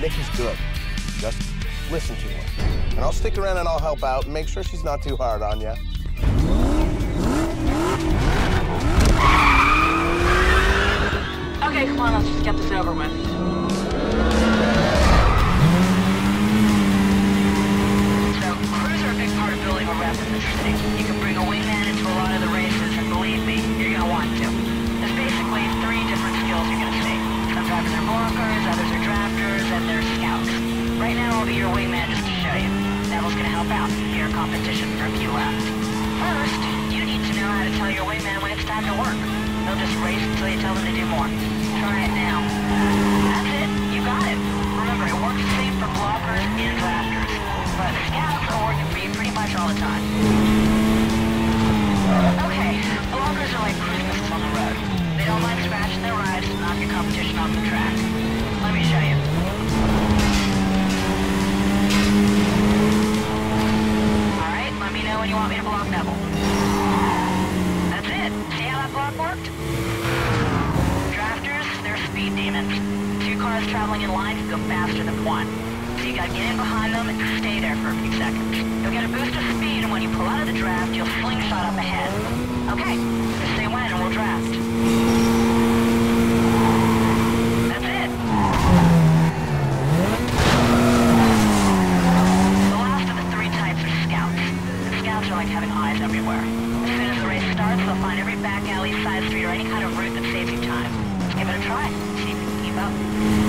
Nikki's good. Just listen to her. And I'll stick around and I'll help out and make sure she's not too hard on you. Okay, come on, let's just get this over with. So, crews are a big part of building a rep in this city. You can bring a wingman into a lot of the races, and believe me, you're gonna want to. There's basically 3 different skills you're gonna see. Some drivers are blockers, others are drafters, and there's scouts. Right now, I'll be your wingman just to show you. Neville's gonna help out in your competition for a few laps. First, you need to know how to tell your wingman when it's time to work. They'll just race until you tell them to do more. Try it now. That's it. You got it. Remember, it works the same for blockers and drafters. But scouts are working for you pretty much all the time. Okay, blockers are like cruise missiles on the road. They don't mind scratching their rides to knock your competition off the track. Let me show you. Alright, let me know when you want me to block Neville. That's it. See how that block worked? Drafters, they're speed demons. 2 cars traveling in line can go faster than 1. So you gotta get in behind them and stay there for a few seconds. You'll get a boost of speed, and when you pull out of the draft, you'll slingshot up ahead. Okay, just say when and we'll draft. That's it. The last of the 3 types are scouts. And scouts are like having eyes everywhere. As soon as the race starts, they'll find every back alley, side street, or any kind of route that saves you time. Let's give it a try. See if you can keep up.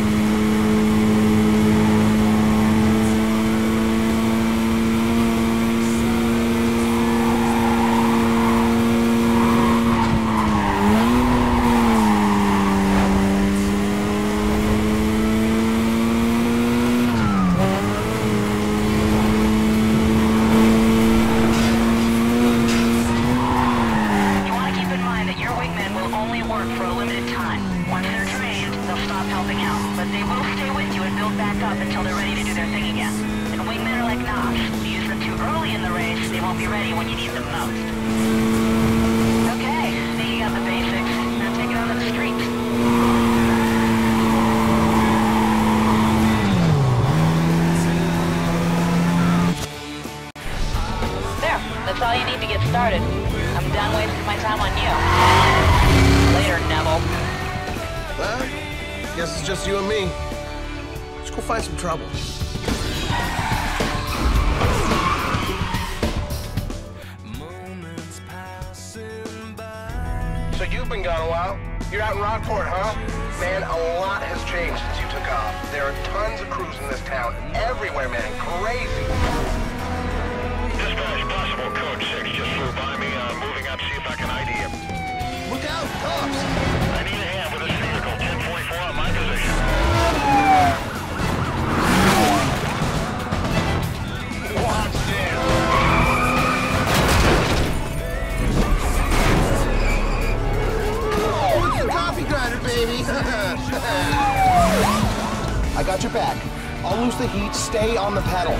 That's all you need to get started. I'm done wasting my time on you. Later, Neville. Well, guess it's just you and me. Let's go find some trouble. So you've been gone a while. You're out in Rockport, huh? Man, a lot has changed since you took off. There are tons of crews in this town. Everywhere, man. Crazy. Dispatch, possible code 6 just flew by me. I'm moving up, see if I can ID him. Look out, cops! I need a hand with this vehicle. 1044 on my position. Watch this. Oh, it's the coffee grinder, baby! I got your back. I'll lose the heat. Stay on the pedal.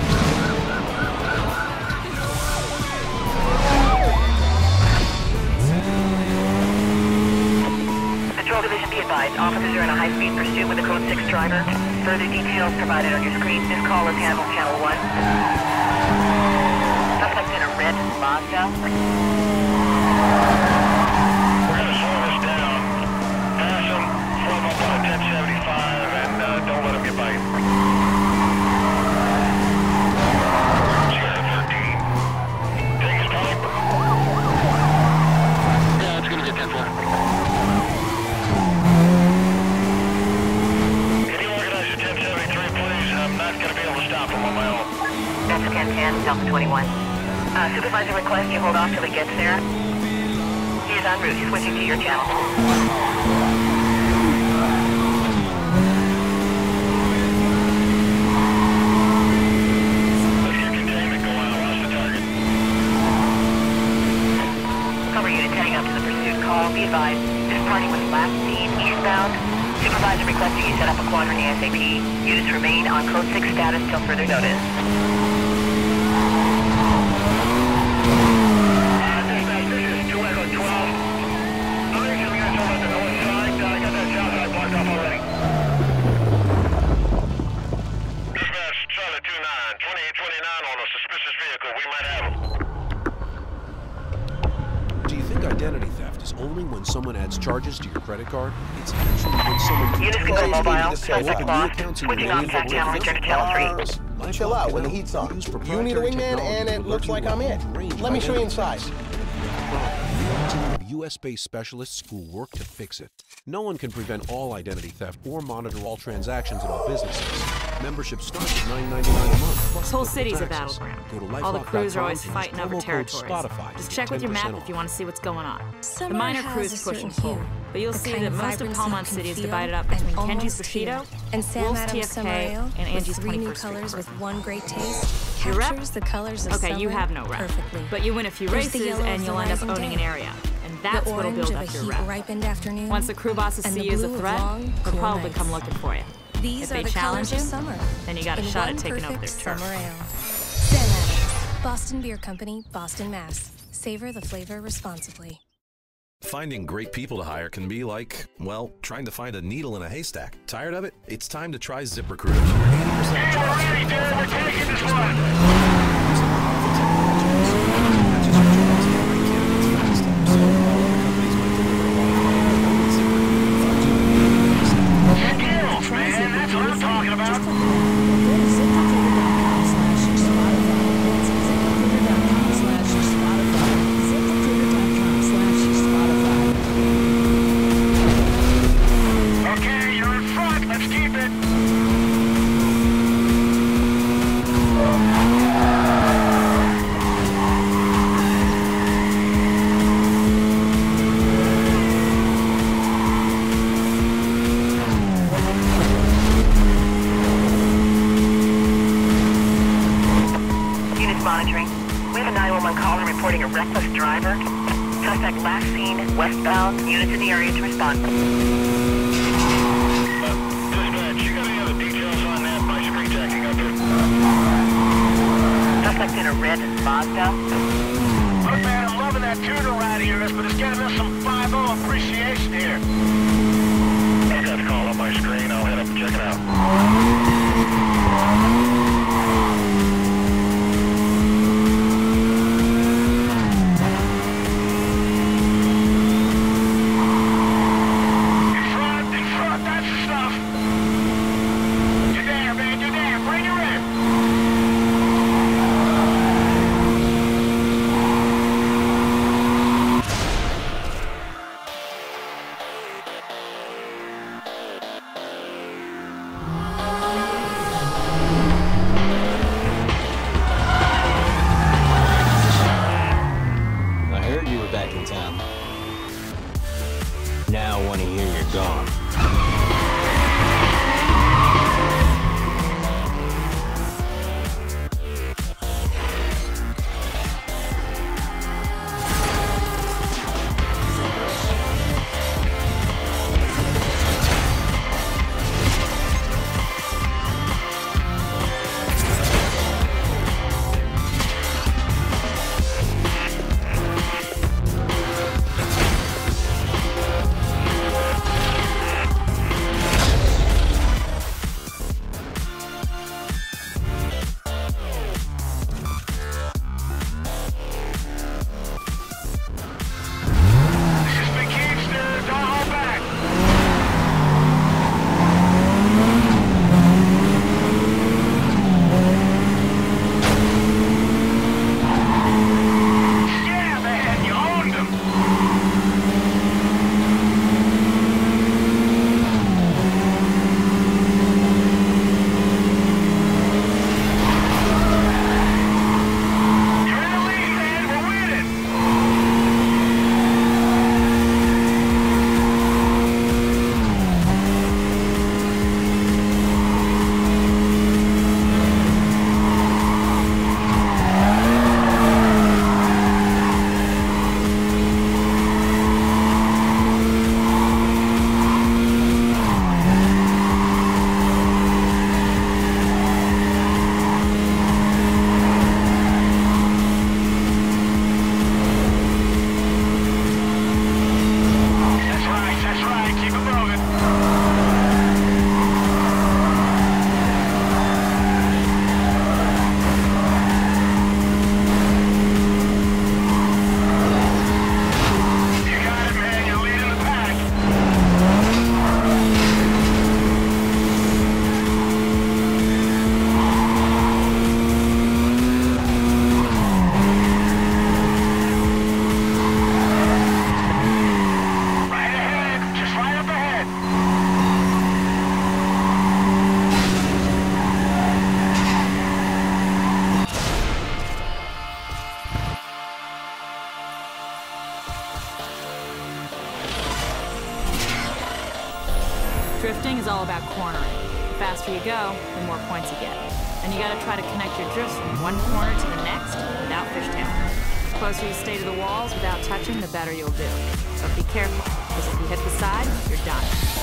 Patrol Division, be advised. Officers are in a high-speed pursuit with a Code 6 driver. Further details provided on your screen. This call is handled Channel 1. Suspect in a red Mazda. We're going to slow this down. Pass him, slow him up on a 1075, and don't let him get by you. Sierra 13. Take his time. Yeah, it's going to get 10-4. Can you organize a 1073, please? I'm not going to be able to stop him on my own. That's 1010, Delta 21. Supervisor requests you hold off till he gets there. He is en route. He's switching to your channel. Let's get containment going. I lost the target. Cover unit heading up to the pursuit call. Be advised, this party was last seen eastbound. Supervisor requesting you set up a quadrant ASAP. Units remain on Code 6 status till further notice. Dispatch, this is 2 Echo 12. I'm going to get yourself at the north side. I got that south side blocked off already. charges to your credit card? It's actually when someone Units can go mobile, suspect locked, switching off back channel and check channel 3. Chill out when the heat's on. You need a wingman, and it looks like I'm it. Let me show you inside. A team of US-based specialists who work to fix it. No one can prevent all identity theft or monitor all transactions at all businesses. Membership starts at $9.99 a month. This whole city's a battleground. All the crews are always fighting over territories. Just check with your map if you want to see what's going on. The minor crews push and pull, but you'll see that most of Palmont City is divided up between Kenji's Bushido, and Sam Wolf's Adams TFK, Summer and Angie's with 3 new 21st Street colors crew. with one great taste Your rep? captures the colors of Okay, summer you have no rep, perfectly. but you win a few There's the races yellow of and the you'll end up rising owning day. an area. And that's the what'll orange build of a up your heat rep. ripened afternoon. Once the crew bosses and see the you as a blue of threat, long, they'll cool probably nights. come looking for you. These If are they the challenge colors of you, summer. then you got a in shot at one taking over their perfect turf. summer ale. Sam Adams, Boston Beer Company, Boston, Mass. Savor the flavor responsibly. Finding great people to hire can be like, well, trying to find a needle in a haystack. Tired of it? It's time to try ZipRecruiter. 80% Get ready, dude. We're taking this one. Skills, man. That's what I'm talking about. Okay, you're in front. Let's keep it. Units monitoring. We have a 911 caller reporting a reckless driver. Suspect last seen westbound. Units in the area to respond. Dispatch, you got any other details on that? My screen jacking up here. Suspect in a red Mazda. Look, man, I'm loving that tuner ride of yours, but it's getting us some 5-0 appreciation here. I've got the call on my screen. I'll head up and check it out. In front, that's the stuff. You're there, man, you're there. Bring her in. The faster you go, the more points you get. And you gotta try to connect your drifts from one corner to the next without fishtailing. The closer you stay to the walls without touching, the better you'll do. But be careful, because if you hit the side, you're done.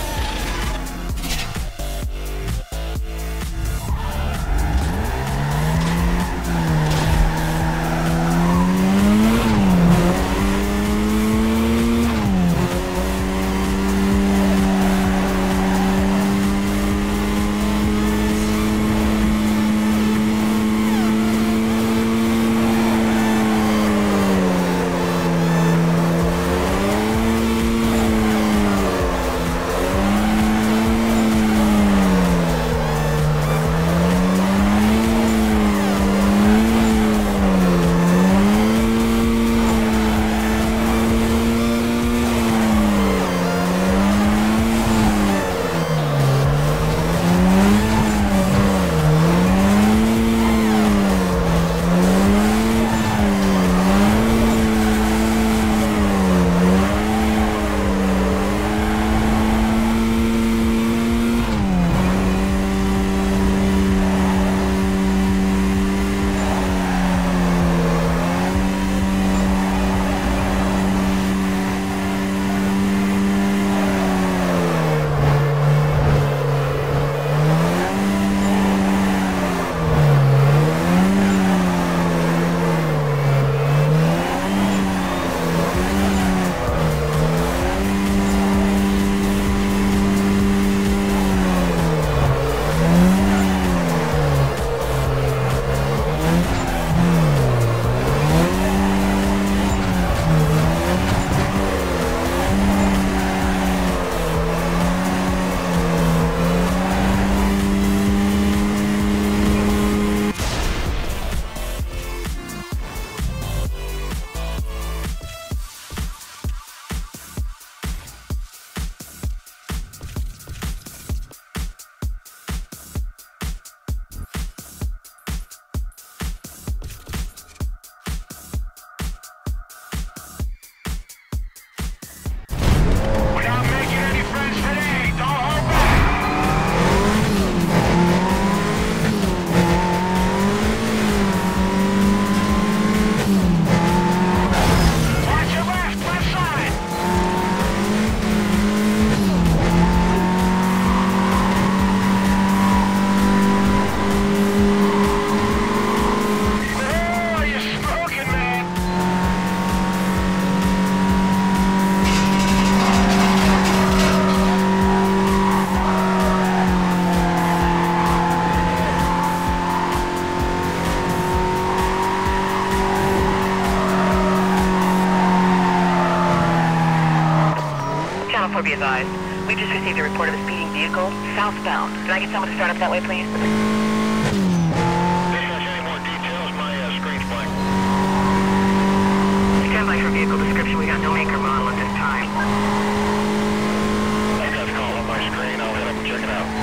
Be advised. We just received a report of a speeding vehicle southbound. Can I get someone to start up that way, please? Any more details? My screen's blank. Stand by for vehicle description. We got no make or model at this time. I got a call on my screen. I'll head up and check it out.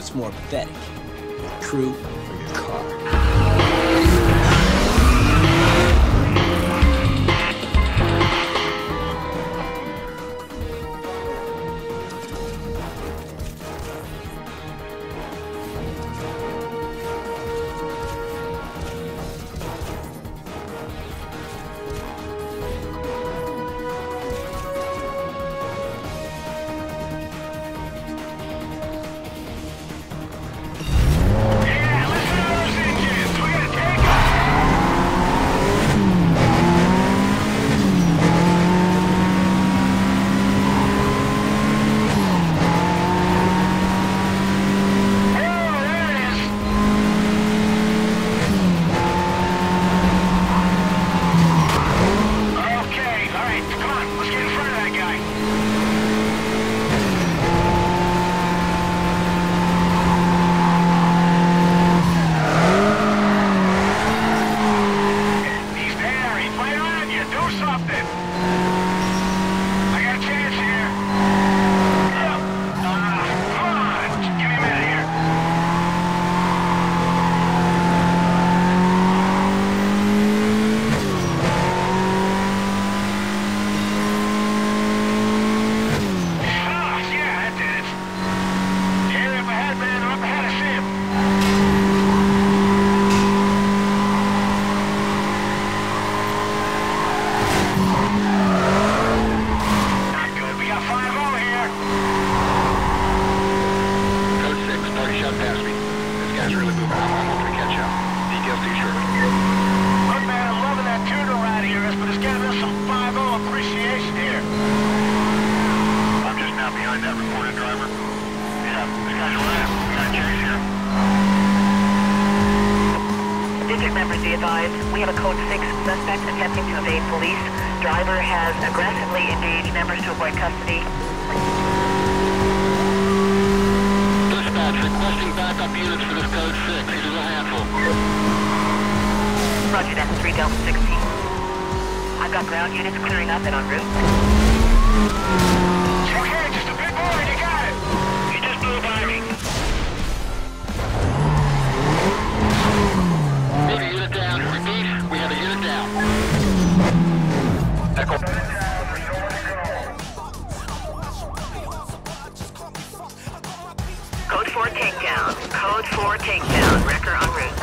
what's more pathetic? Your crew or your car? We have a code 6 suspect attempting to evade police. Driver has aggressively engaged members to avoid custody. Dispatch requesting backup units for this code 6. It is a handful. Roger that, 3 Delta 16. I've got ground units clearing up and en route. Okay, just a bit more, you got it. You just blew by me. We have a unit down. Repeat, we have a unit down. Echo. Code 4 takedown. Code 4 takedown. Wrecker en route.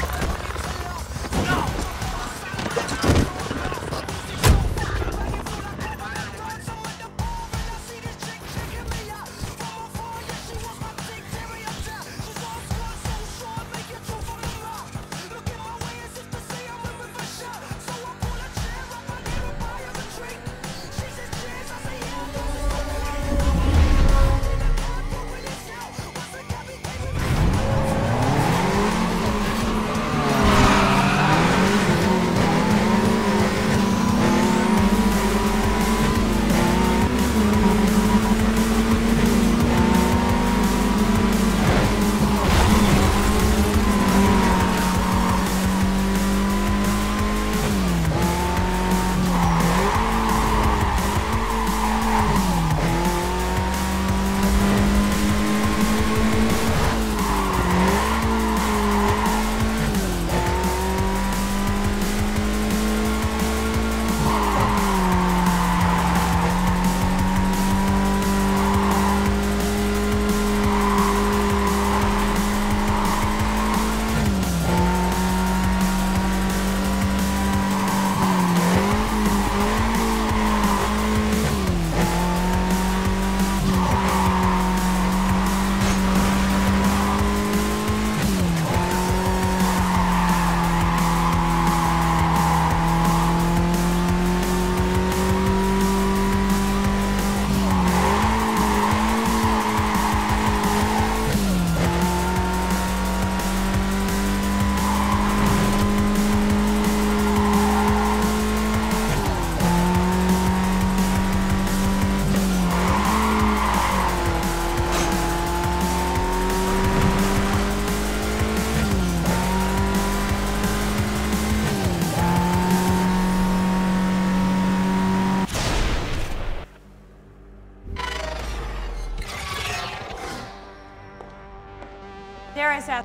out.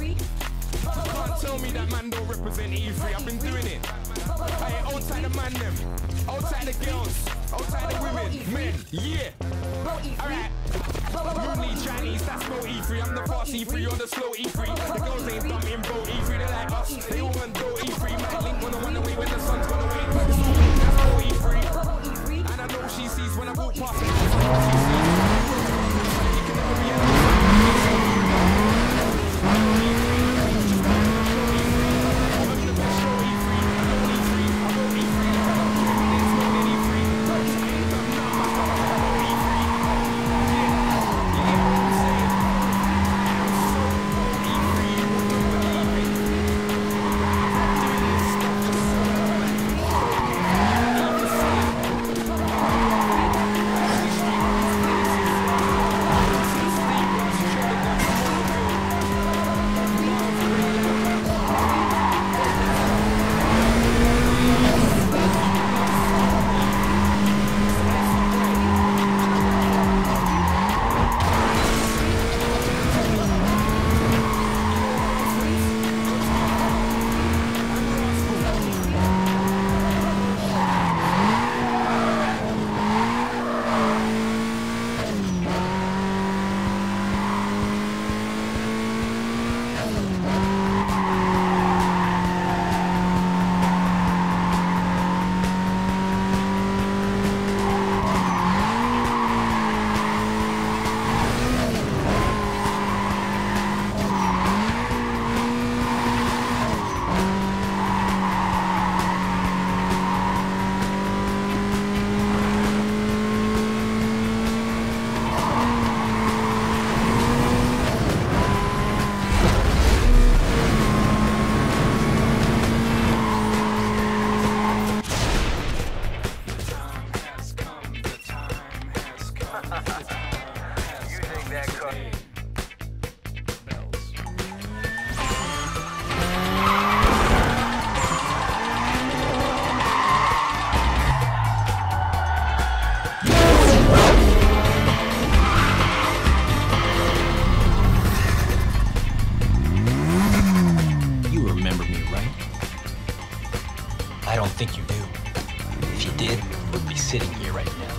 Can't tell me that man don't represent E3. I've been doing it. Hey, outside the man them, outside the girls, outside the women, men, yeah. Alright. Moonly Chinese, that's no E3. I'm the fast E3, you're the slow E3. The girls ain't dumb in boat E3, they like us. They all want dough E3. Might link when I run away when the sun's gone away. It's all good, that's no E3. And I know she sees when I walk past it. You can never be I don't think you do. If you did, we'd be sitting here right now.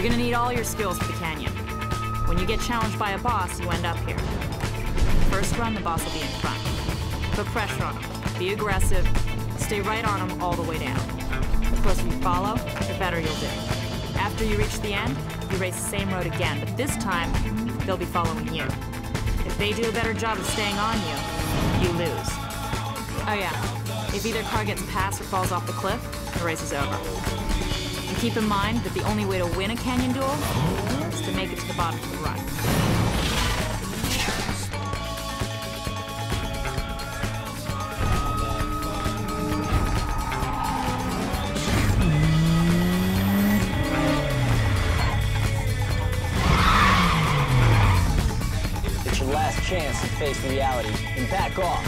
You're gonna need all your skills for the canyon. When you get challenged by a boss, you end up here. First run, the boss will be in front. Put pressure on him. Be aggressive. Stay right on him all the way down. The closer you follow, the better you'll do. After you reach the end, you race the same road again, but this time, they'll be following you. If they do a better job of staying on you, you lose. Oh yeah, if either car gets past or falls off the cliff, the race is over. And keep in mind that the only way to win a canyon duel is to make it to the bottom of the run. It's your last chance to face reality and back off.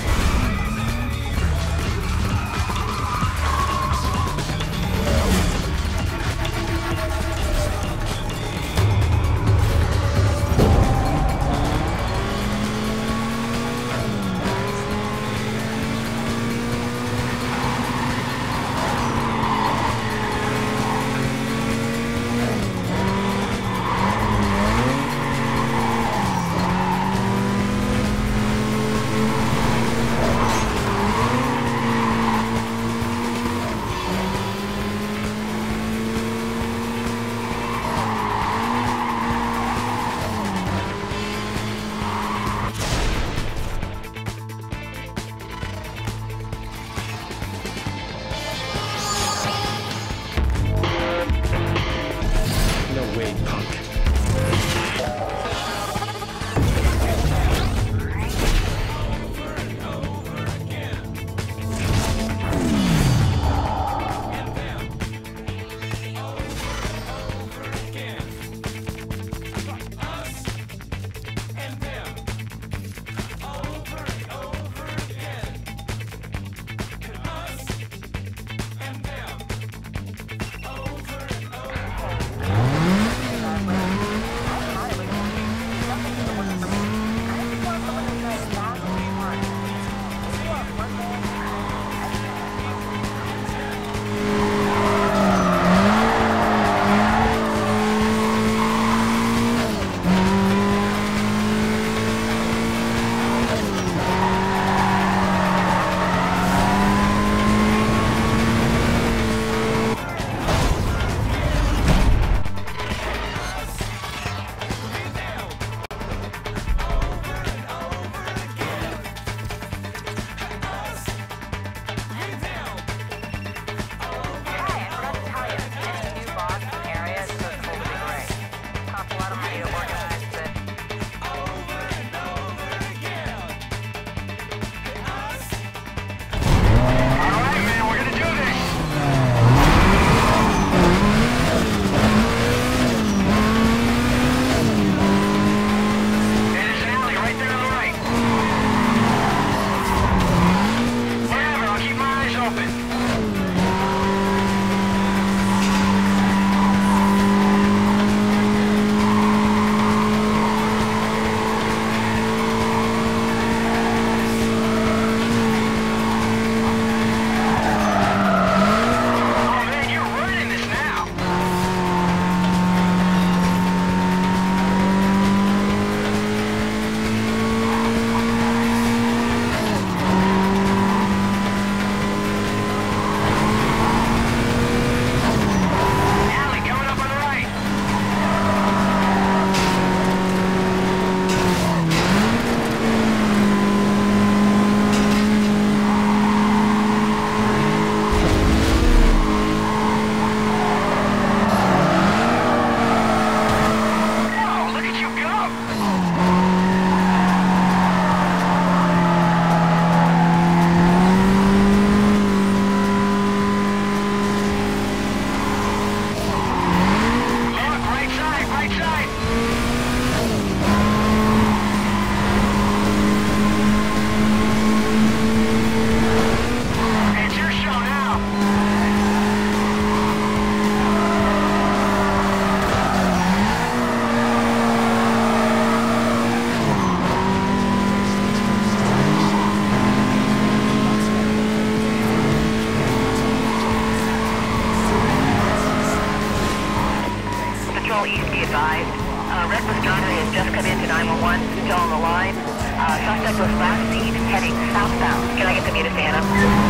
Control East, be advised. Reckless driver has just come into 911, still on the line. Suspect was last seen heading southbound. Can I get the meter stand up?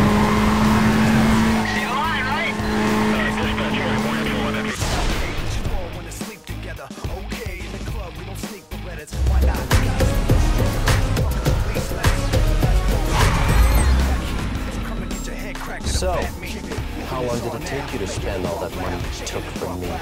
See the line, right? Dispatch, right, more info on that. So, how long did it take you to spend all that money you took from me?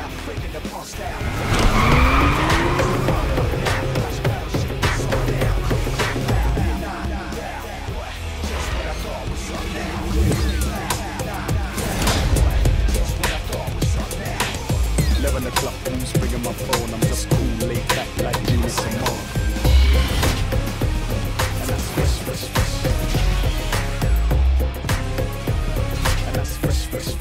Bringing my phone, I'm just cool, laid back like Jimmy Simone. And that's fresh. And that's fresh.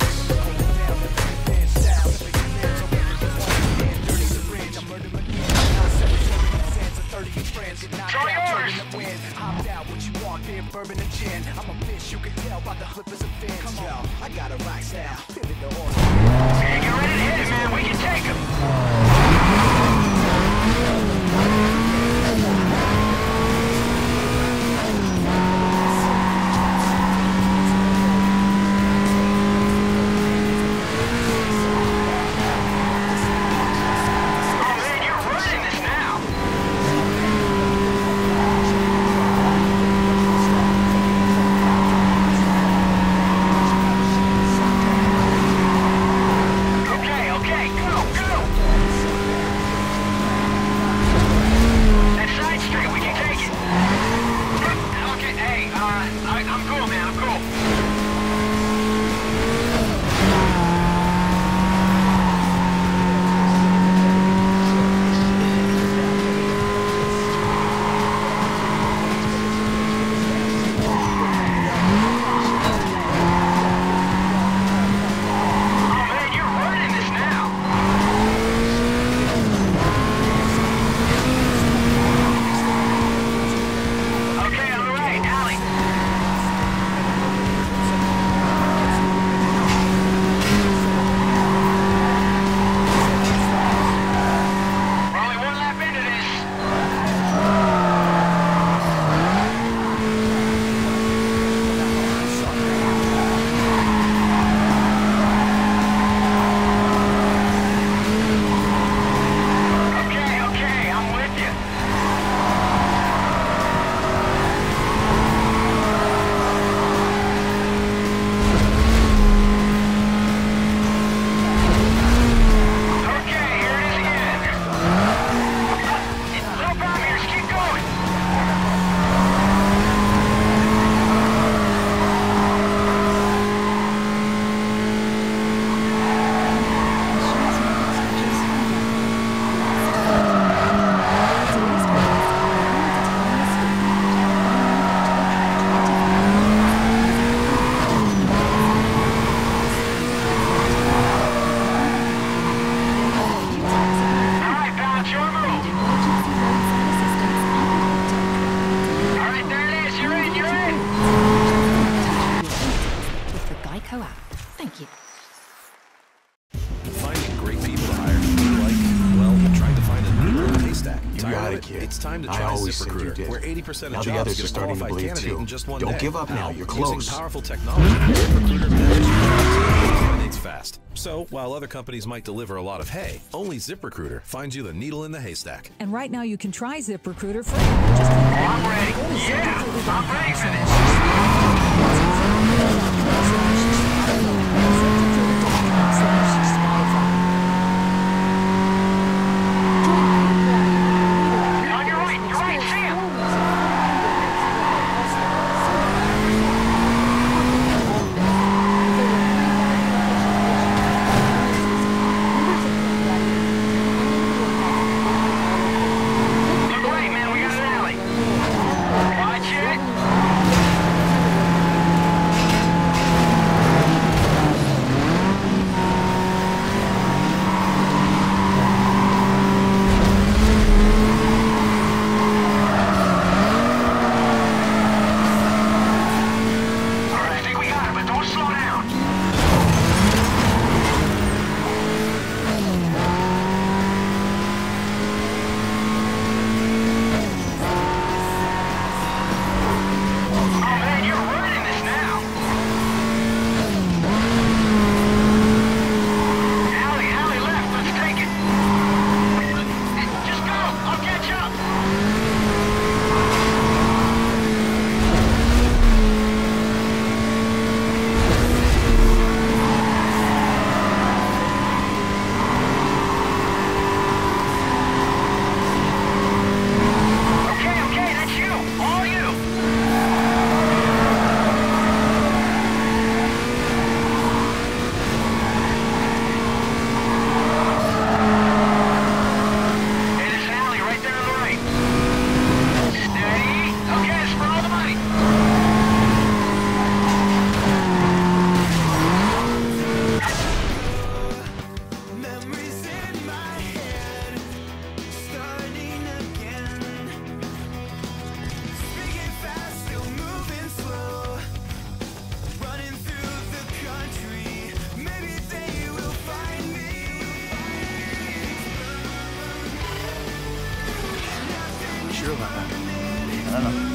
Bourbon and gin. I'm a fish, you can tell by the flippers and fins. Come on, I got a rock style. Pivot the order. Hey, get ready to hit it, man. We can take him. It's time to try ZipRecruiter, where 80% of jobs get a qualified candidate in just one day. Don't give up now, you're close. Using powerful technology, ZipRecruiter matches candidates fast. So, while other companies might deliver a lot of hay, only ZipRecruiter finds you the needle in the haystack. And right now you can try ZipRecruiter free. I'm ready. Yeah, I'm ready for sure about that. I don't know.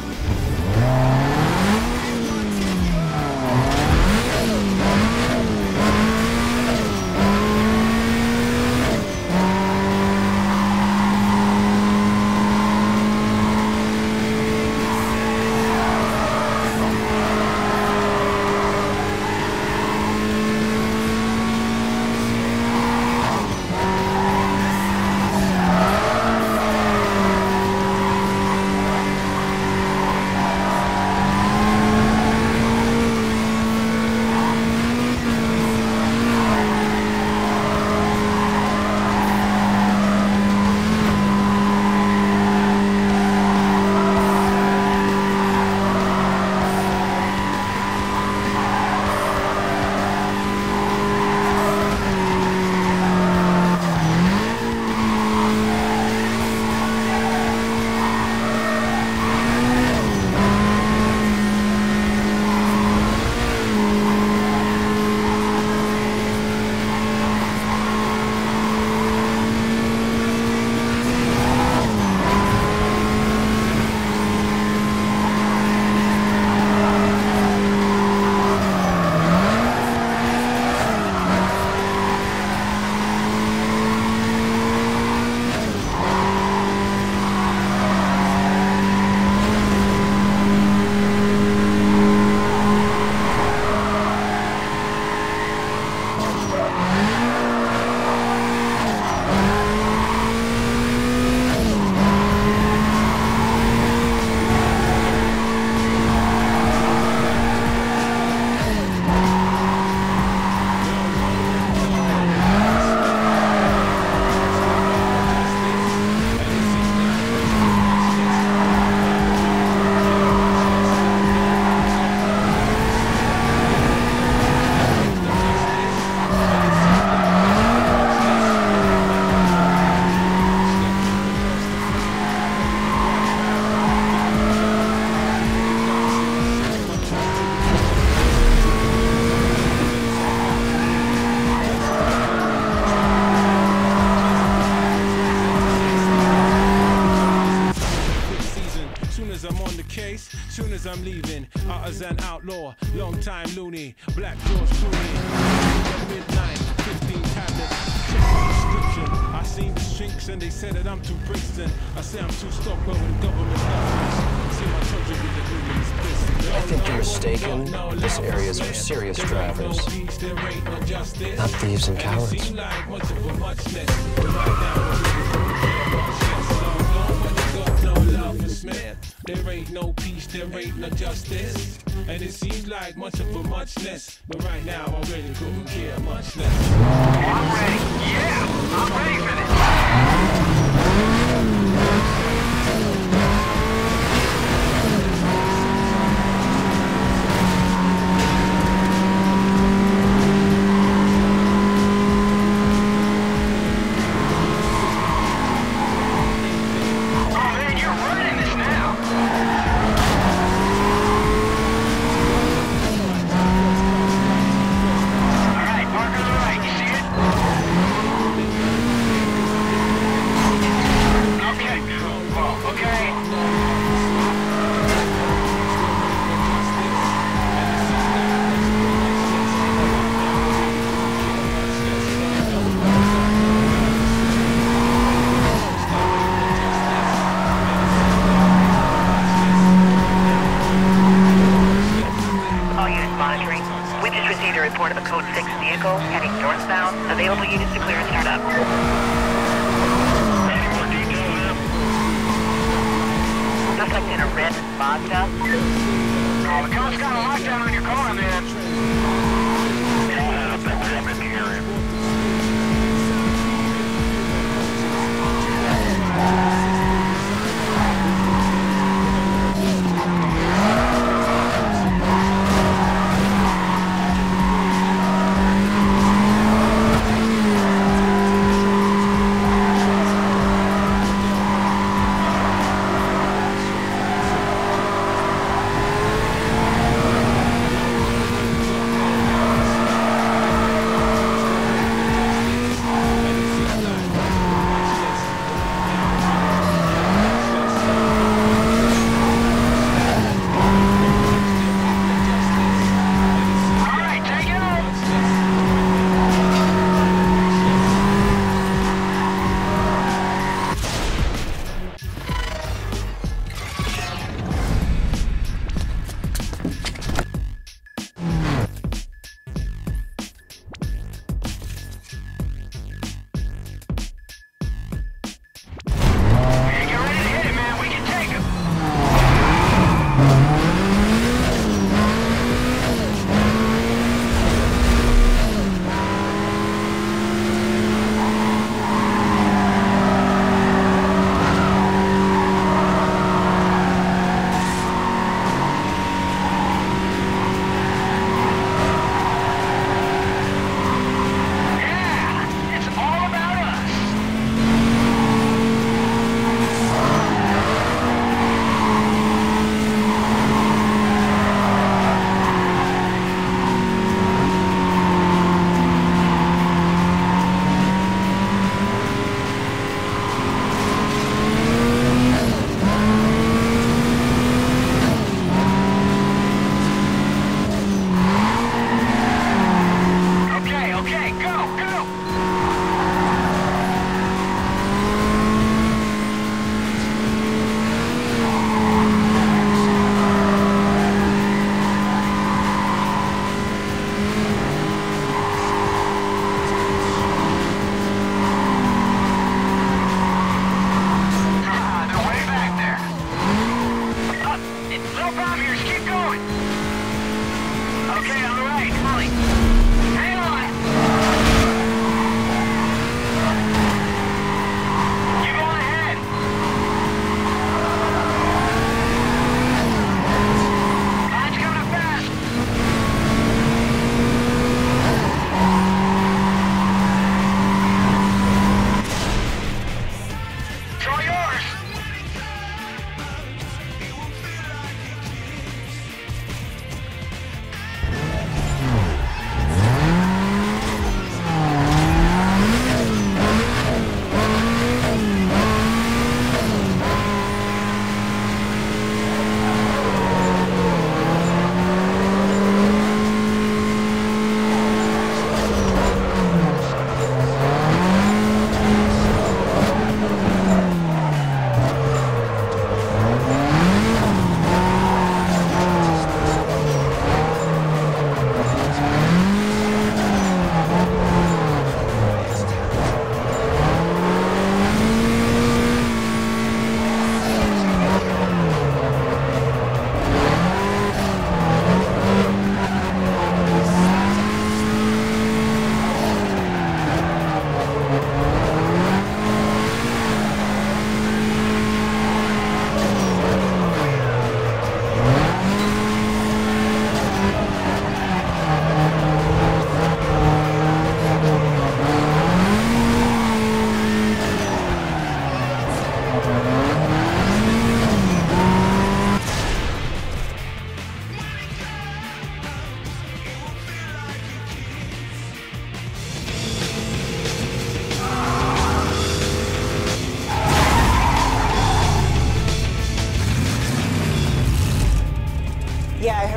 Soon as I'm leaving, out as an outlaw, long time loony, Black George Clooney. Midnight, 15 tablets, check the prescription. I seen the shrinks and they said that I'm too Brixton. I say I'm too stuck over the government office. See my country with the luminous bliss. I think you're mistaken. This area is for serious drivers, not thieves and cowards. There ain't no peace, there ain't no justice. And it seems like much of a muchness. But right now I really couldn't care much less. I'm ready. Yeah, I'm ready for report of a Code 6 vehicle heading northbound. Available units to clear and start up. Any more details there? Suspect in a red Mazda. Oh, the cops got a lockdown on your car, man. Yeah, I'm in the area.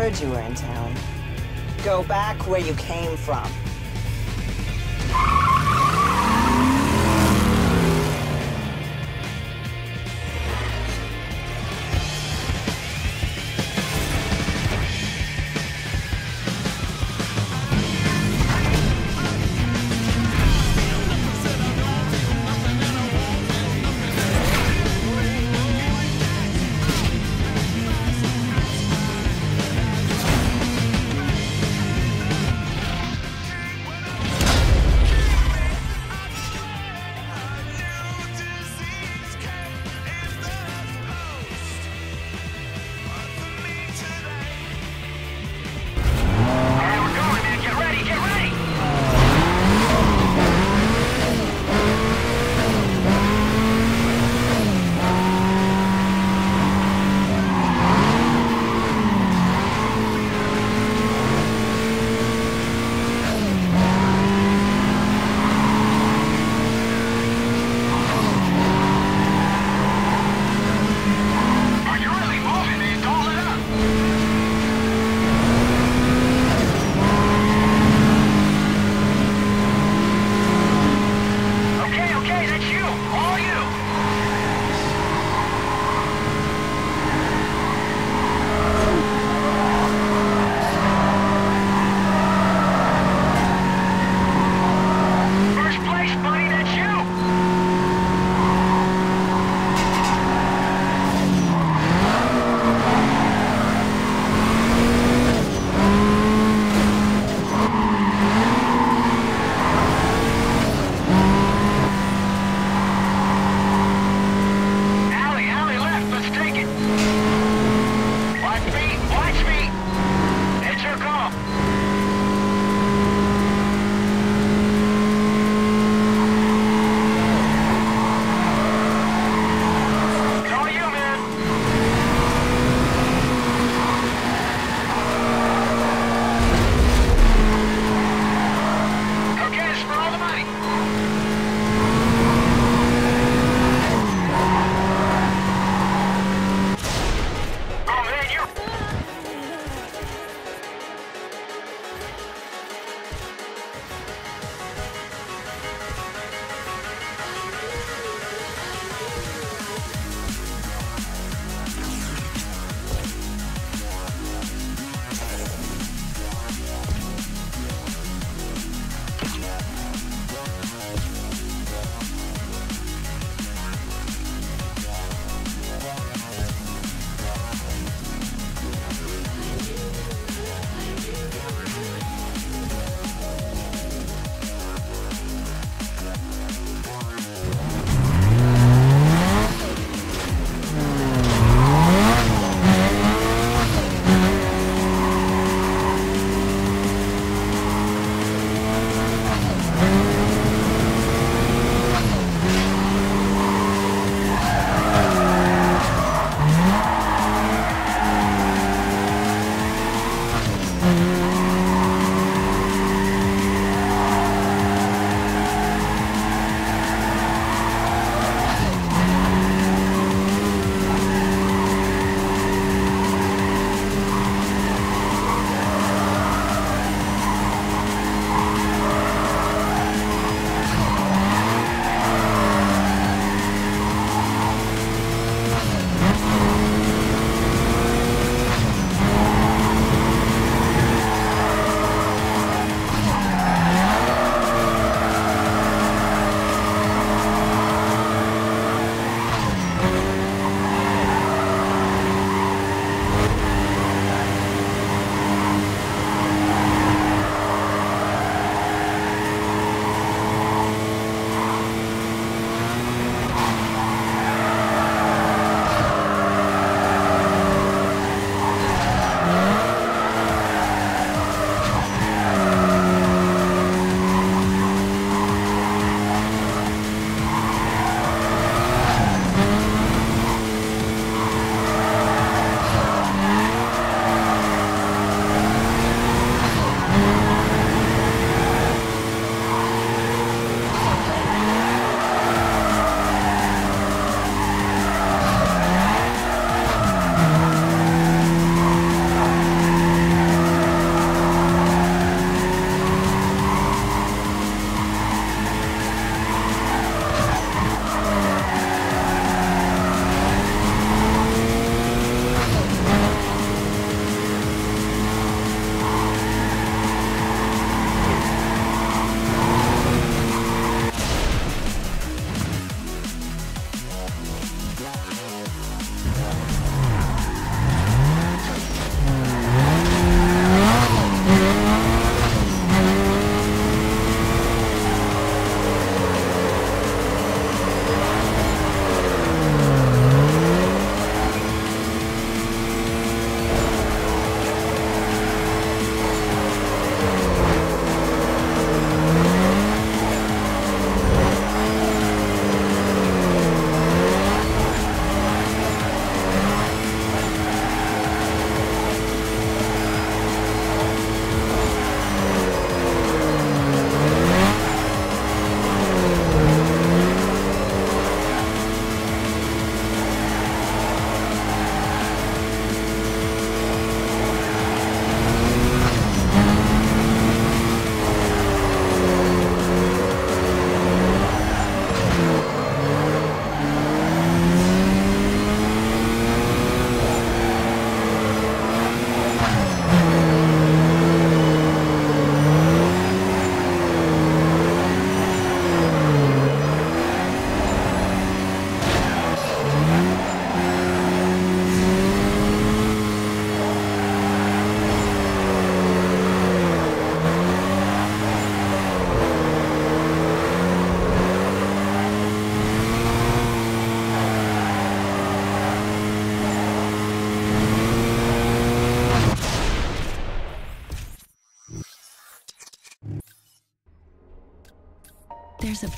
heard you were in town. Go back where you came from.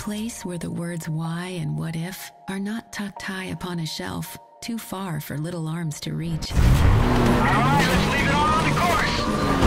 place where the words why and what if are not tucked high upon a shelf, too far for little arms to reach. All right, let's leave it all on the course.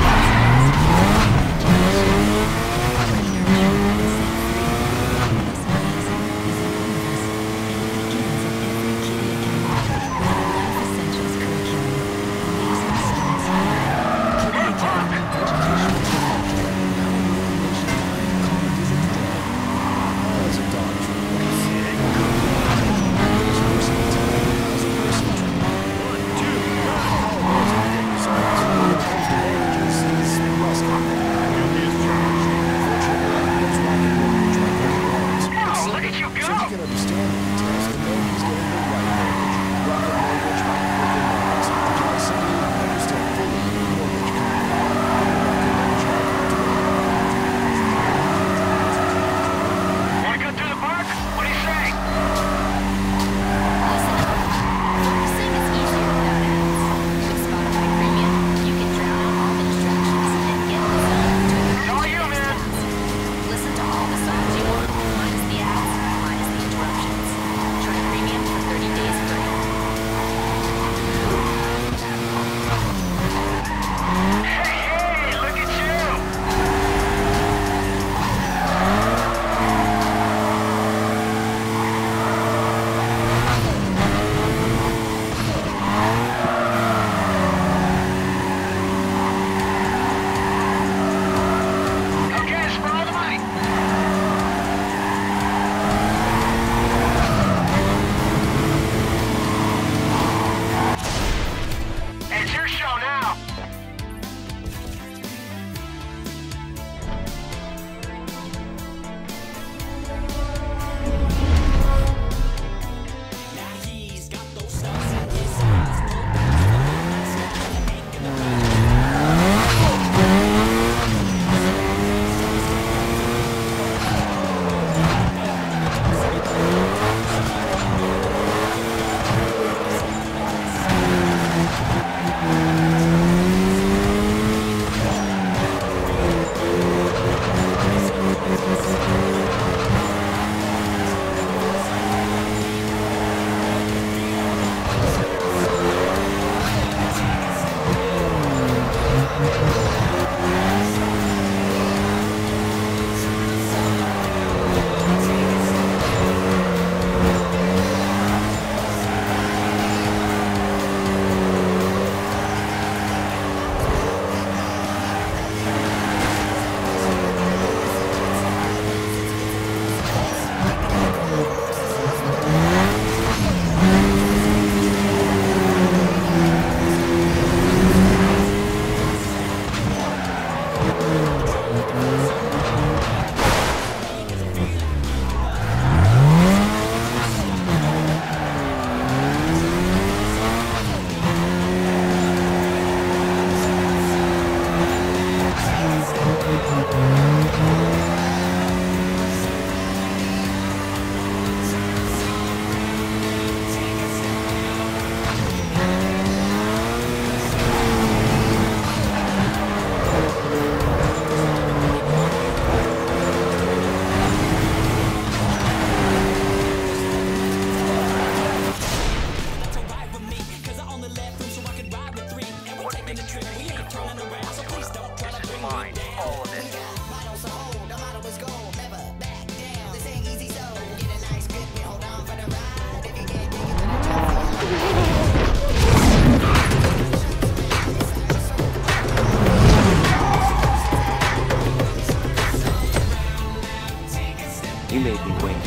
You made me wait.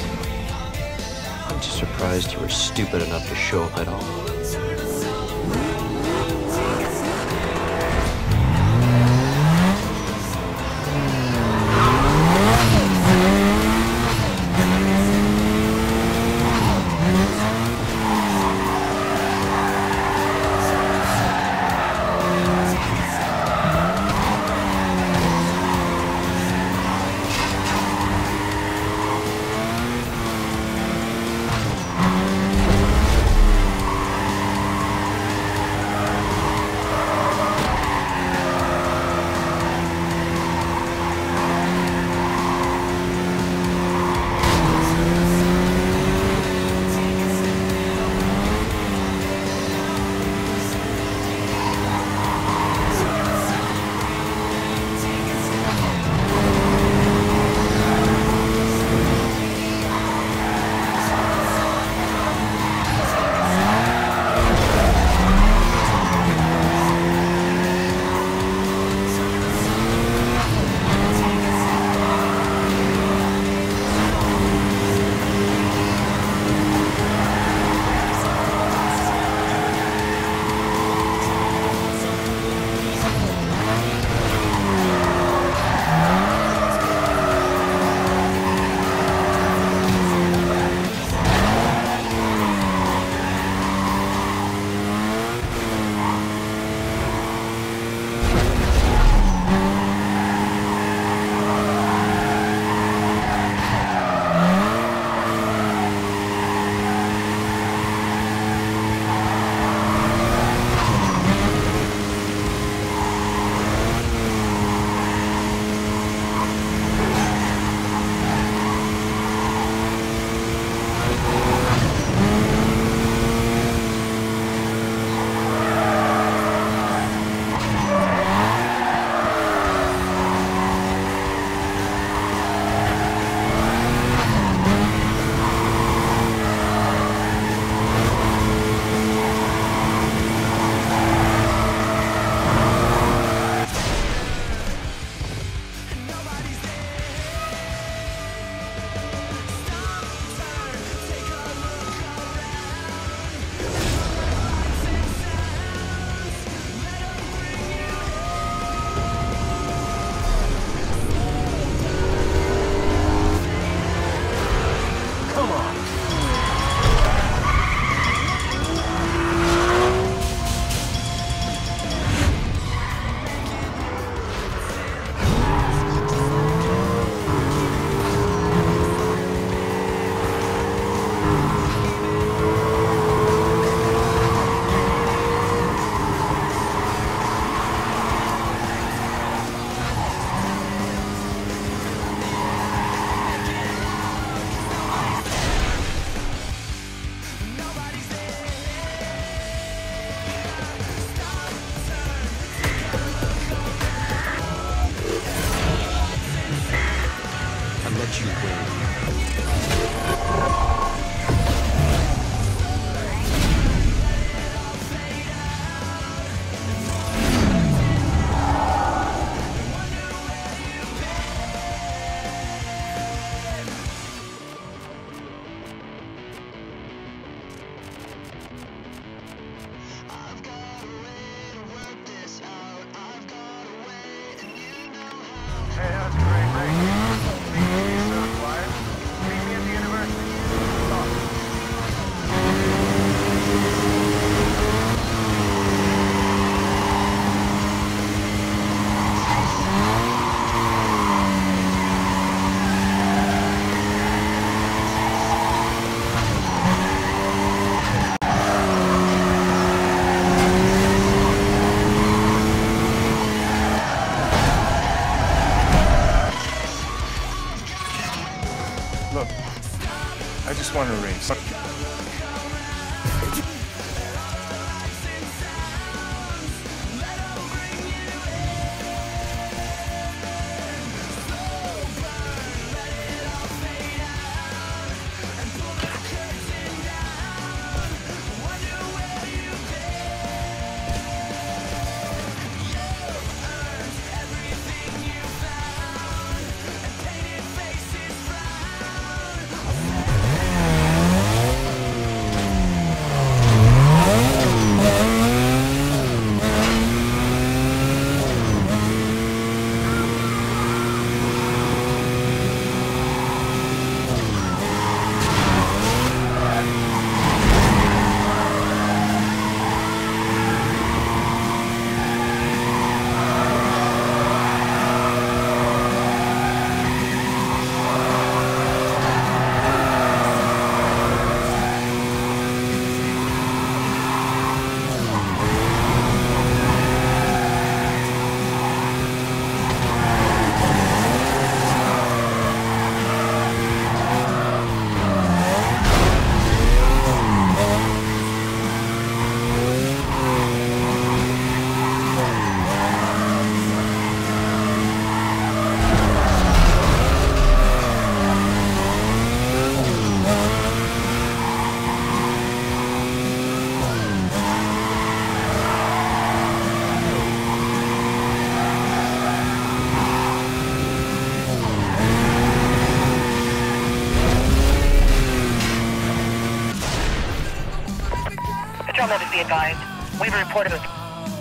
I'm just surprised you were stupid enough to show up at all. just want to race. Be advised. We've reported it.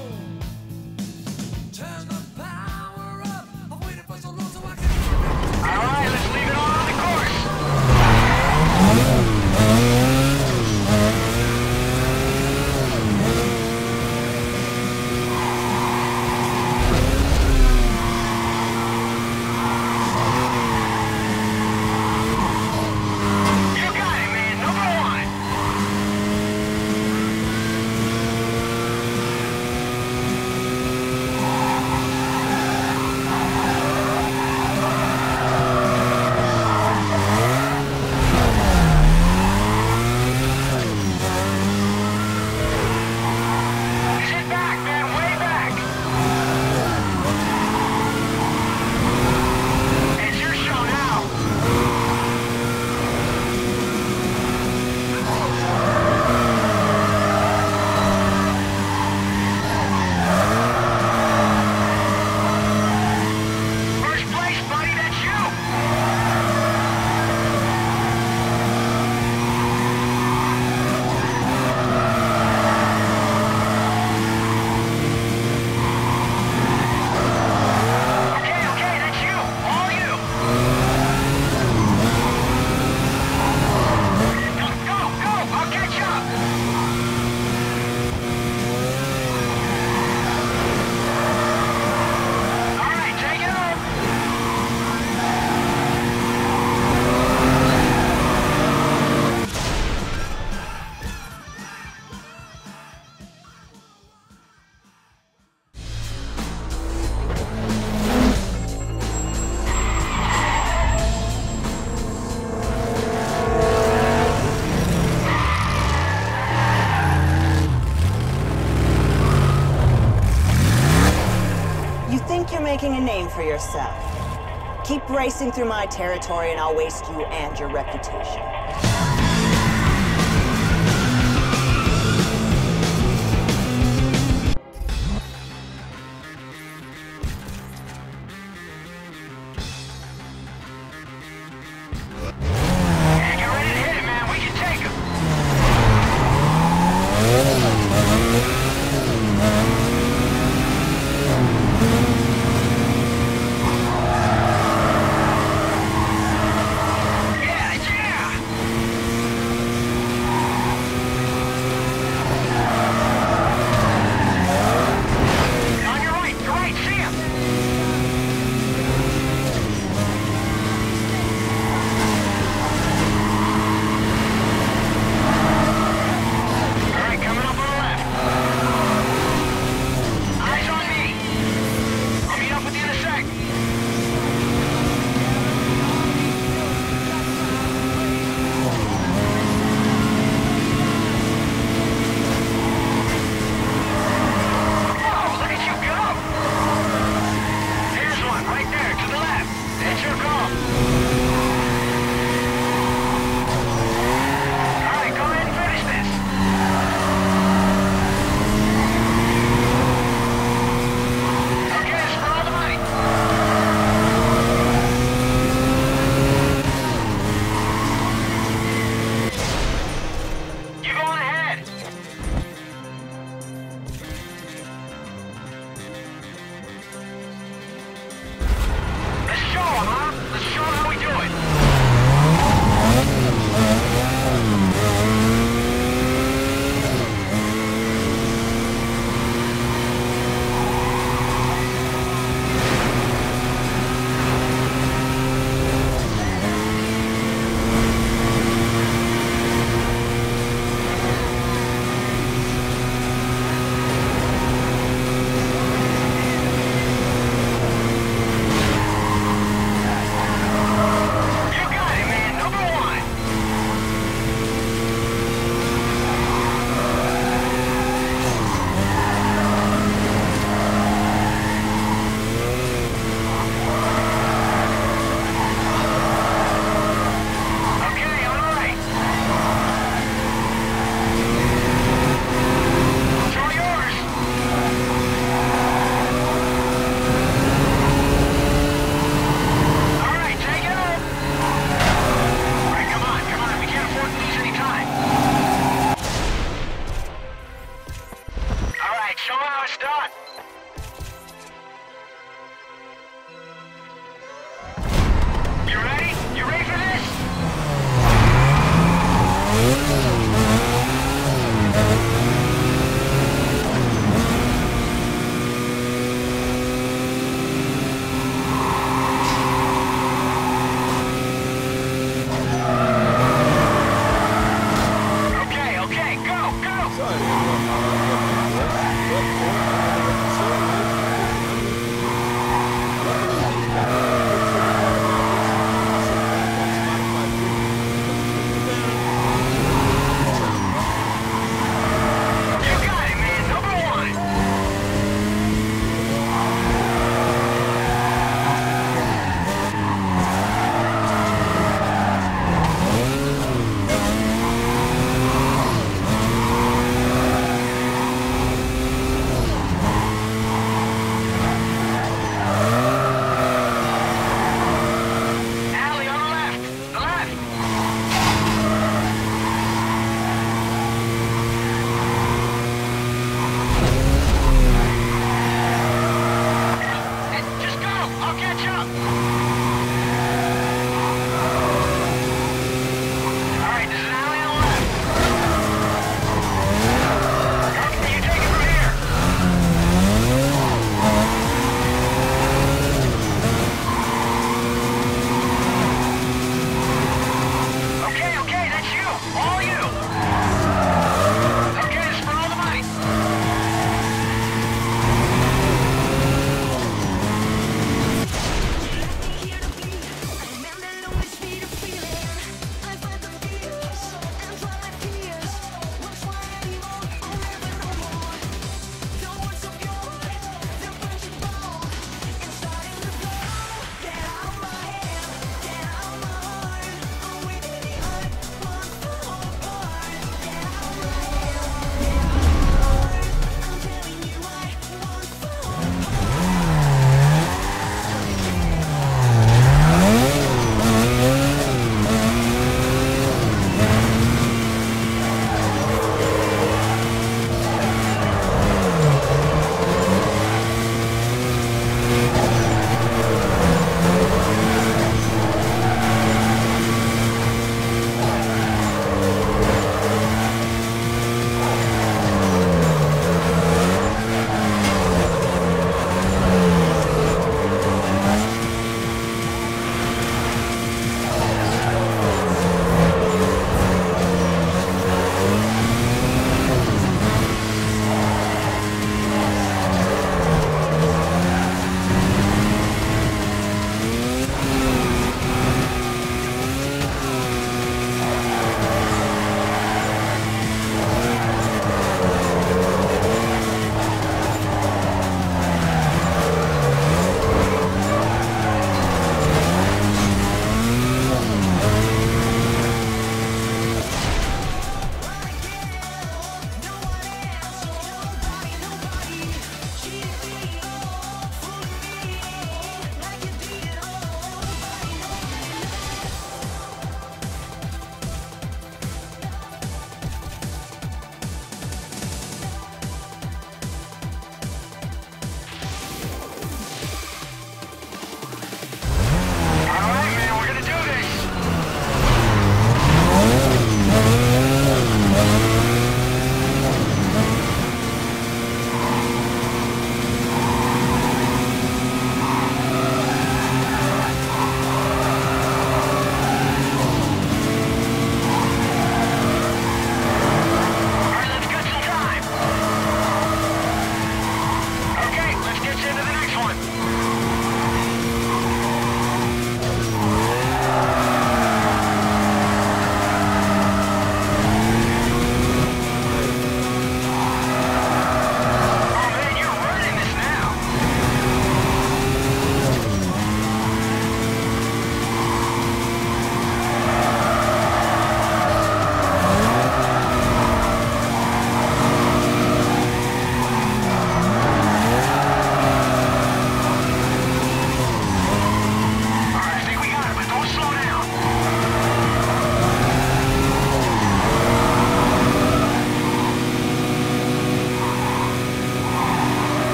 Alright, let's leave it all on the course. You got it, man. Number one. Making a name for yourself. Keep racing through my territory and I'll waste you and your reputation. Get ready to hit it, man. We can take him. Yeah!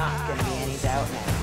not going to be any doubt now.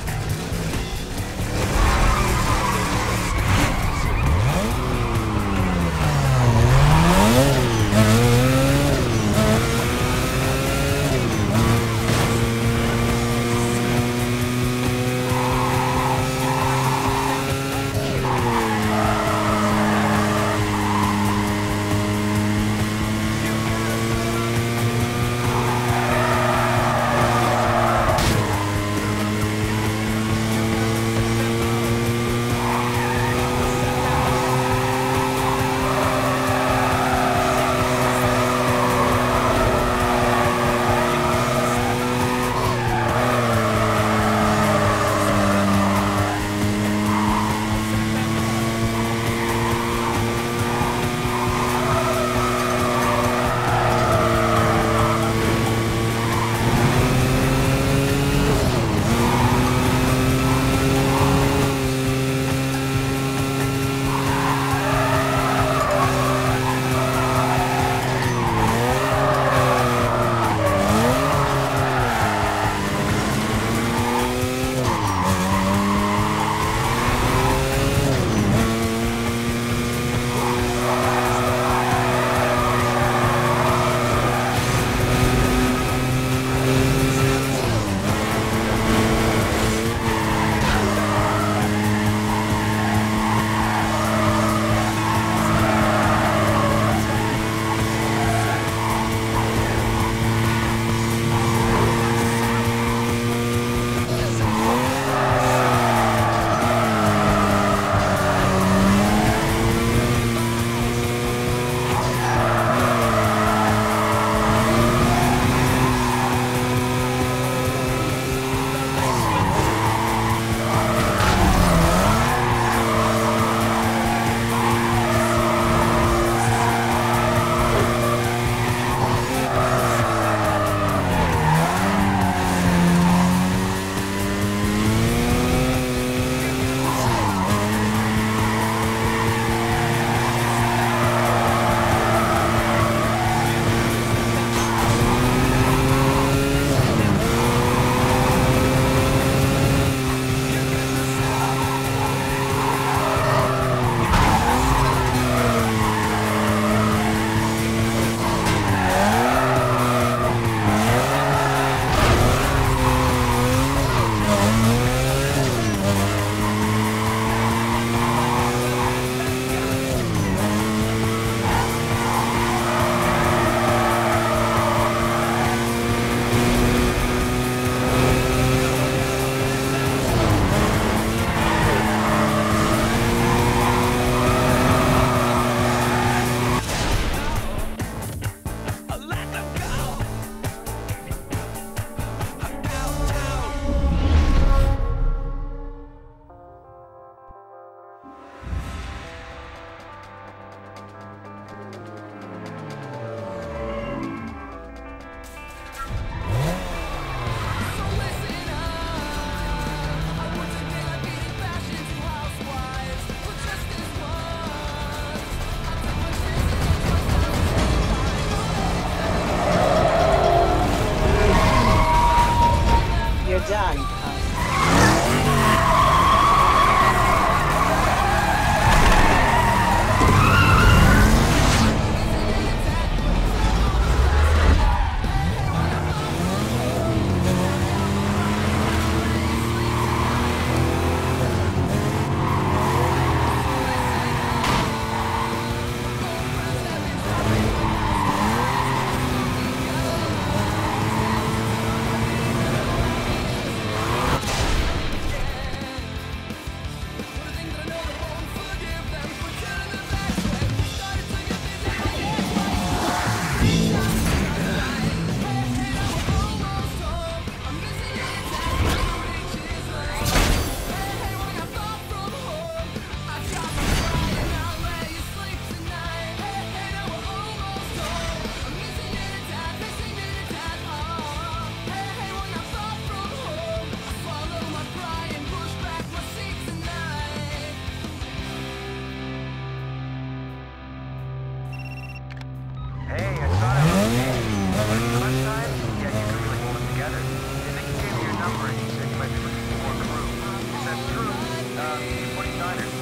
number, and he said you might be looking for more crew. If that's true, 49ers.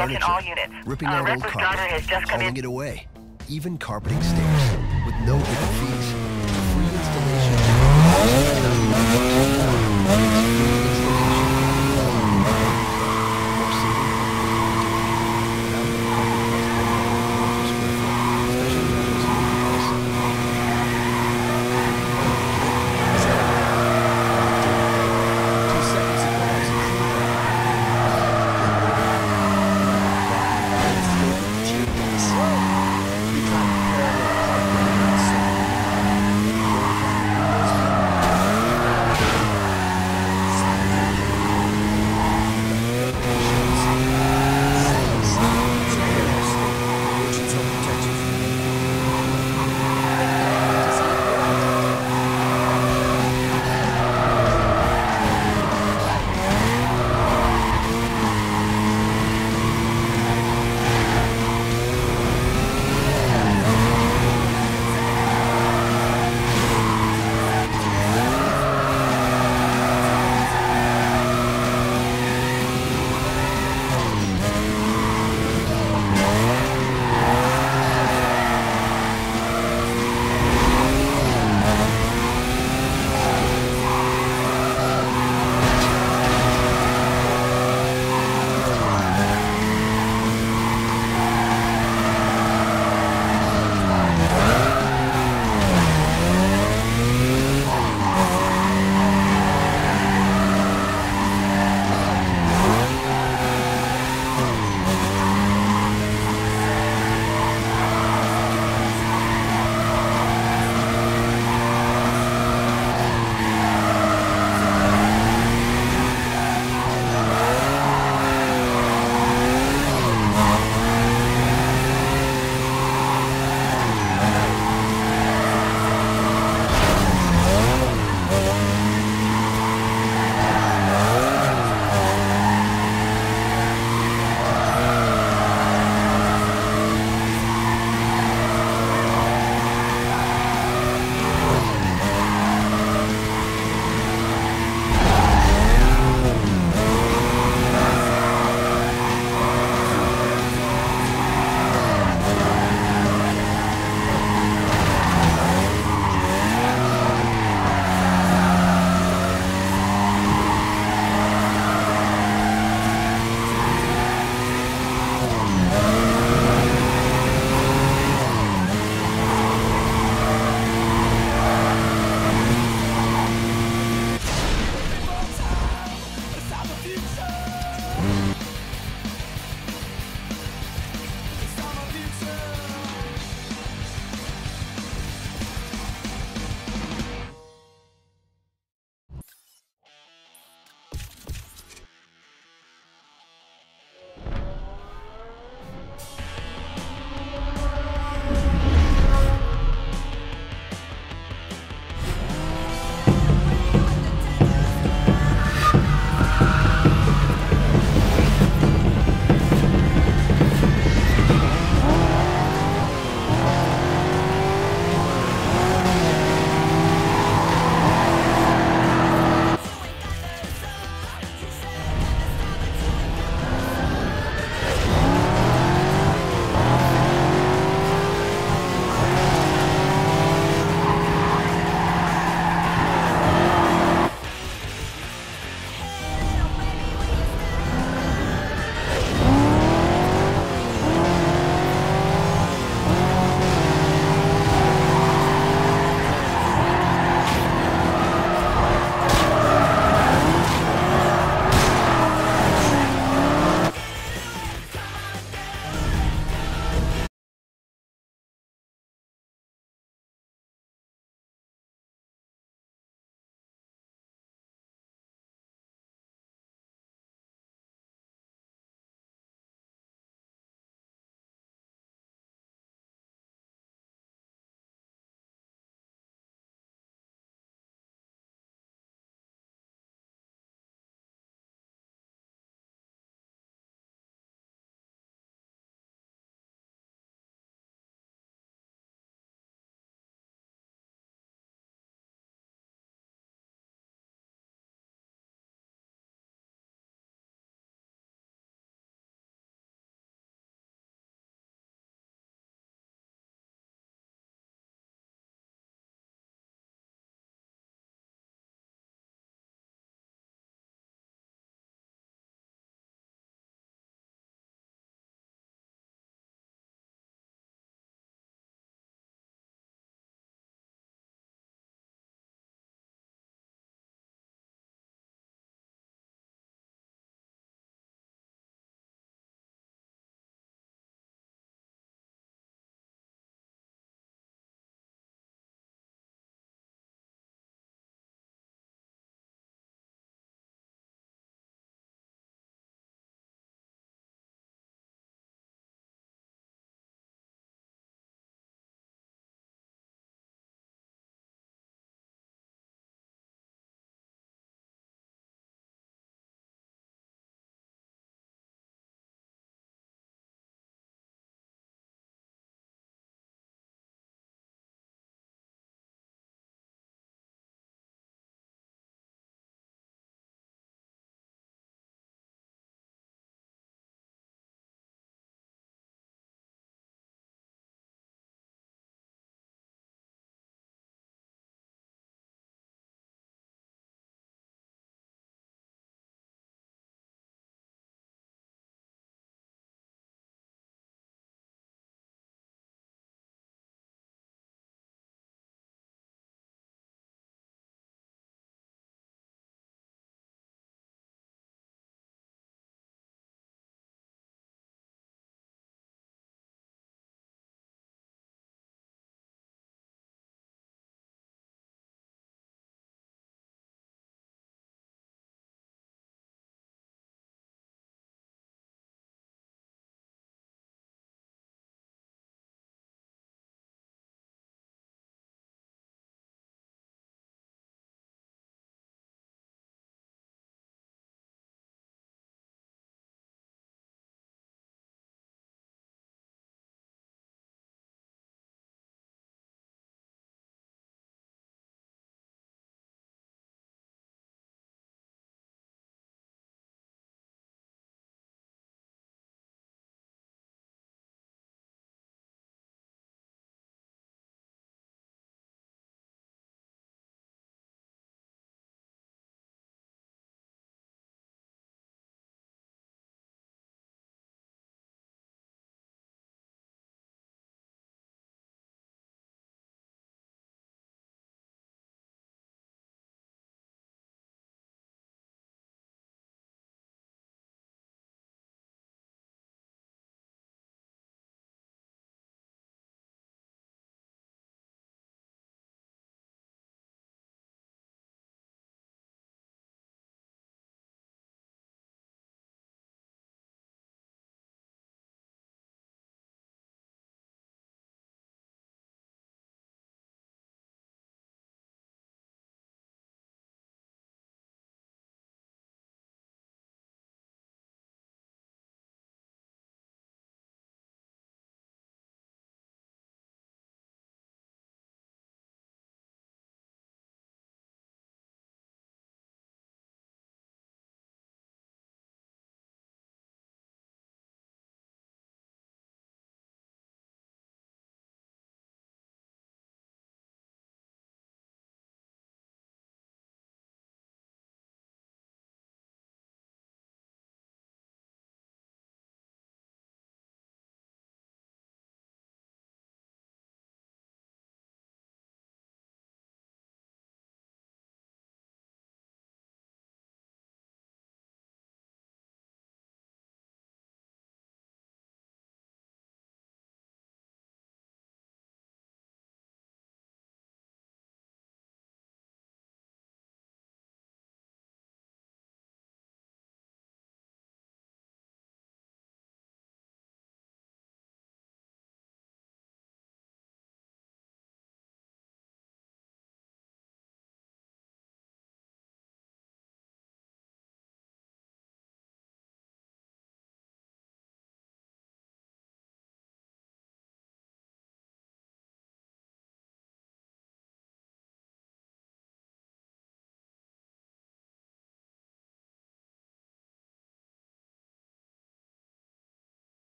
Attention all units. ripping out old Reckless driver carpet, has just come hauling in. it away, even carpeting stairs, with no hidden fees. Free installation.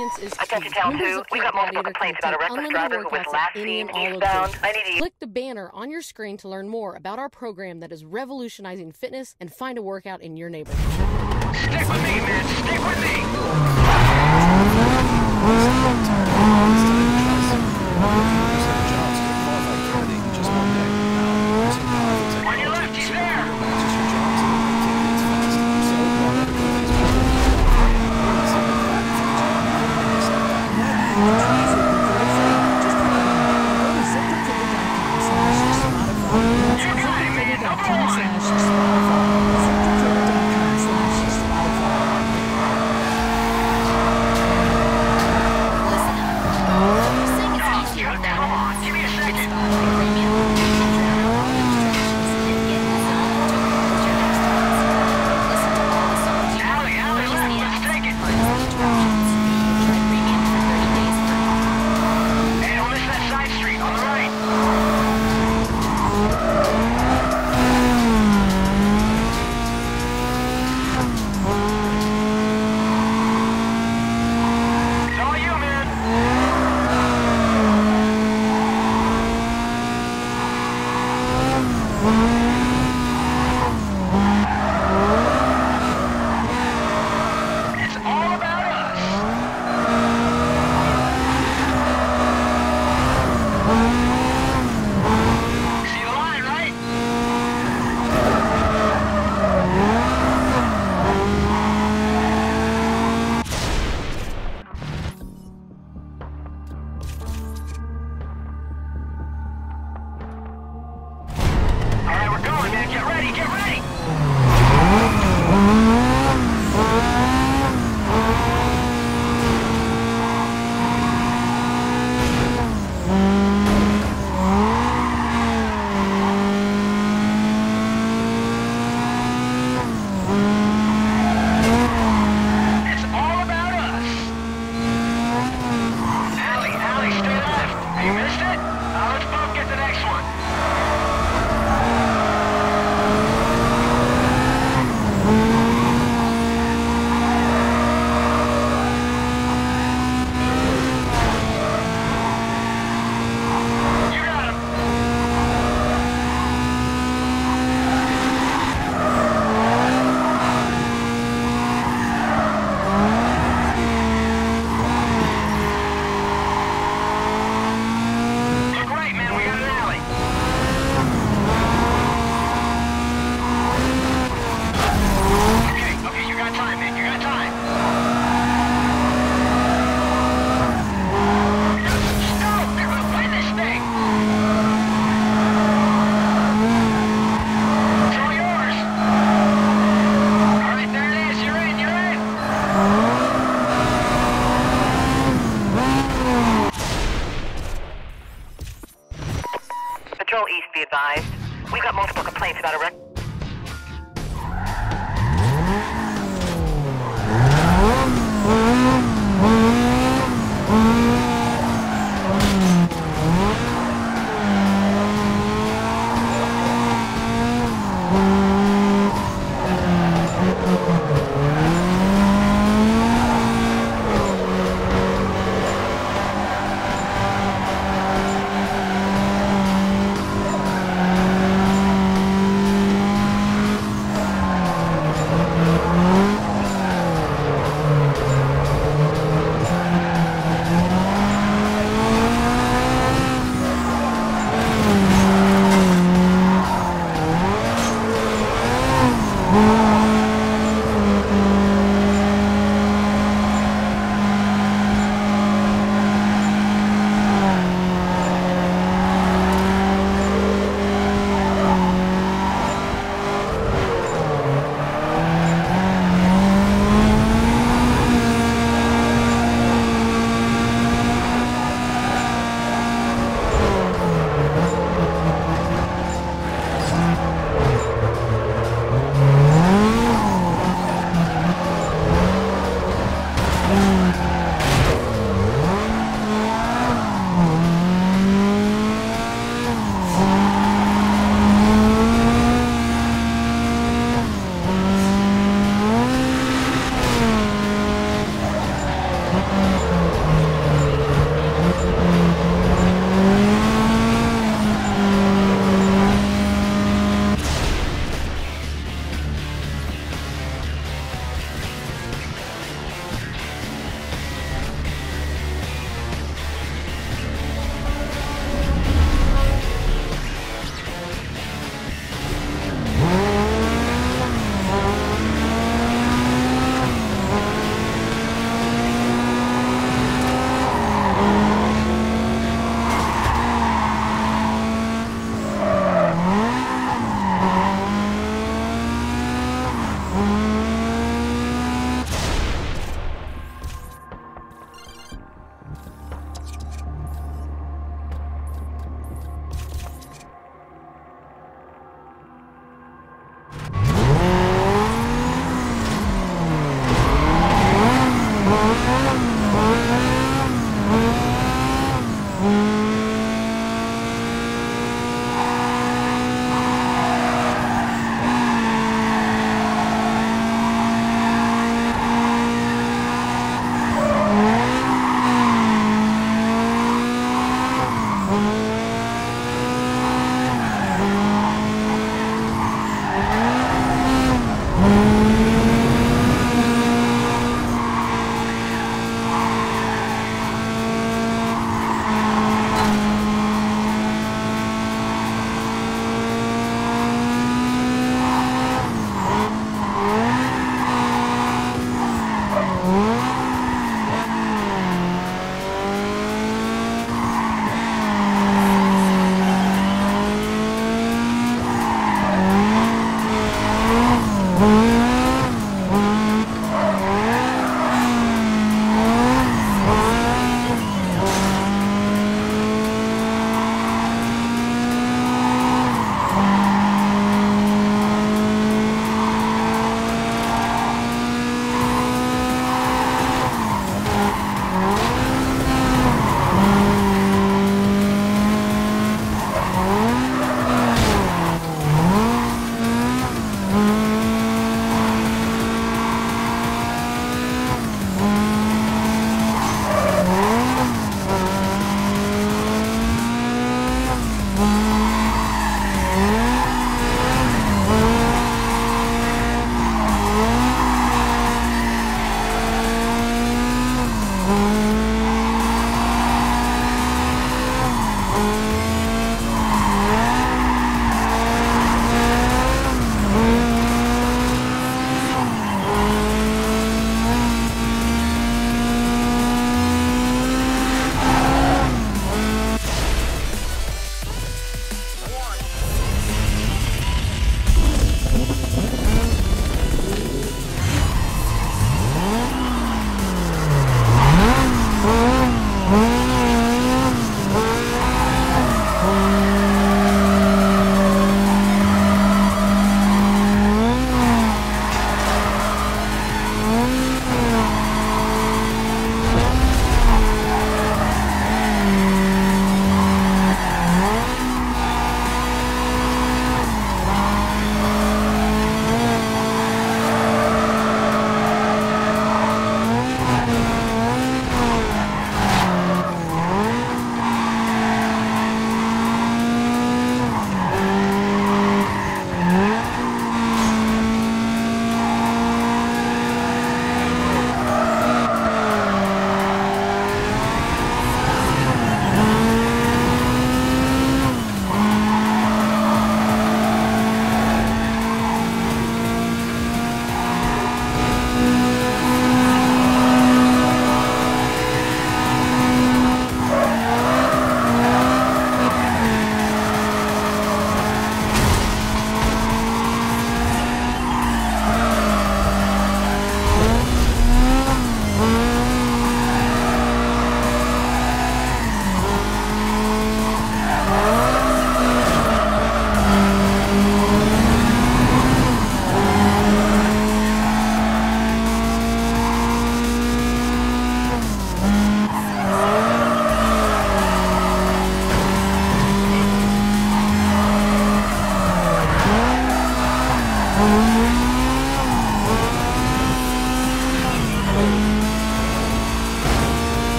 Convenience is key. Attention Town 2, we got multiple complaints about a reckless driver who was last seen eastbound. I need to Click the banner on your screen to learn more about our program that is revolutionizing fitness and find a workout in your neighborhood. Stick with me, man. Stick with me. On your left, he's there.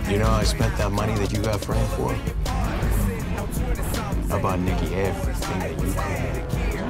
You know, I spent that money that you got framed for. I bought Nikki everything that you created.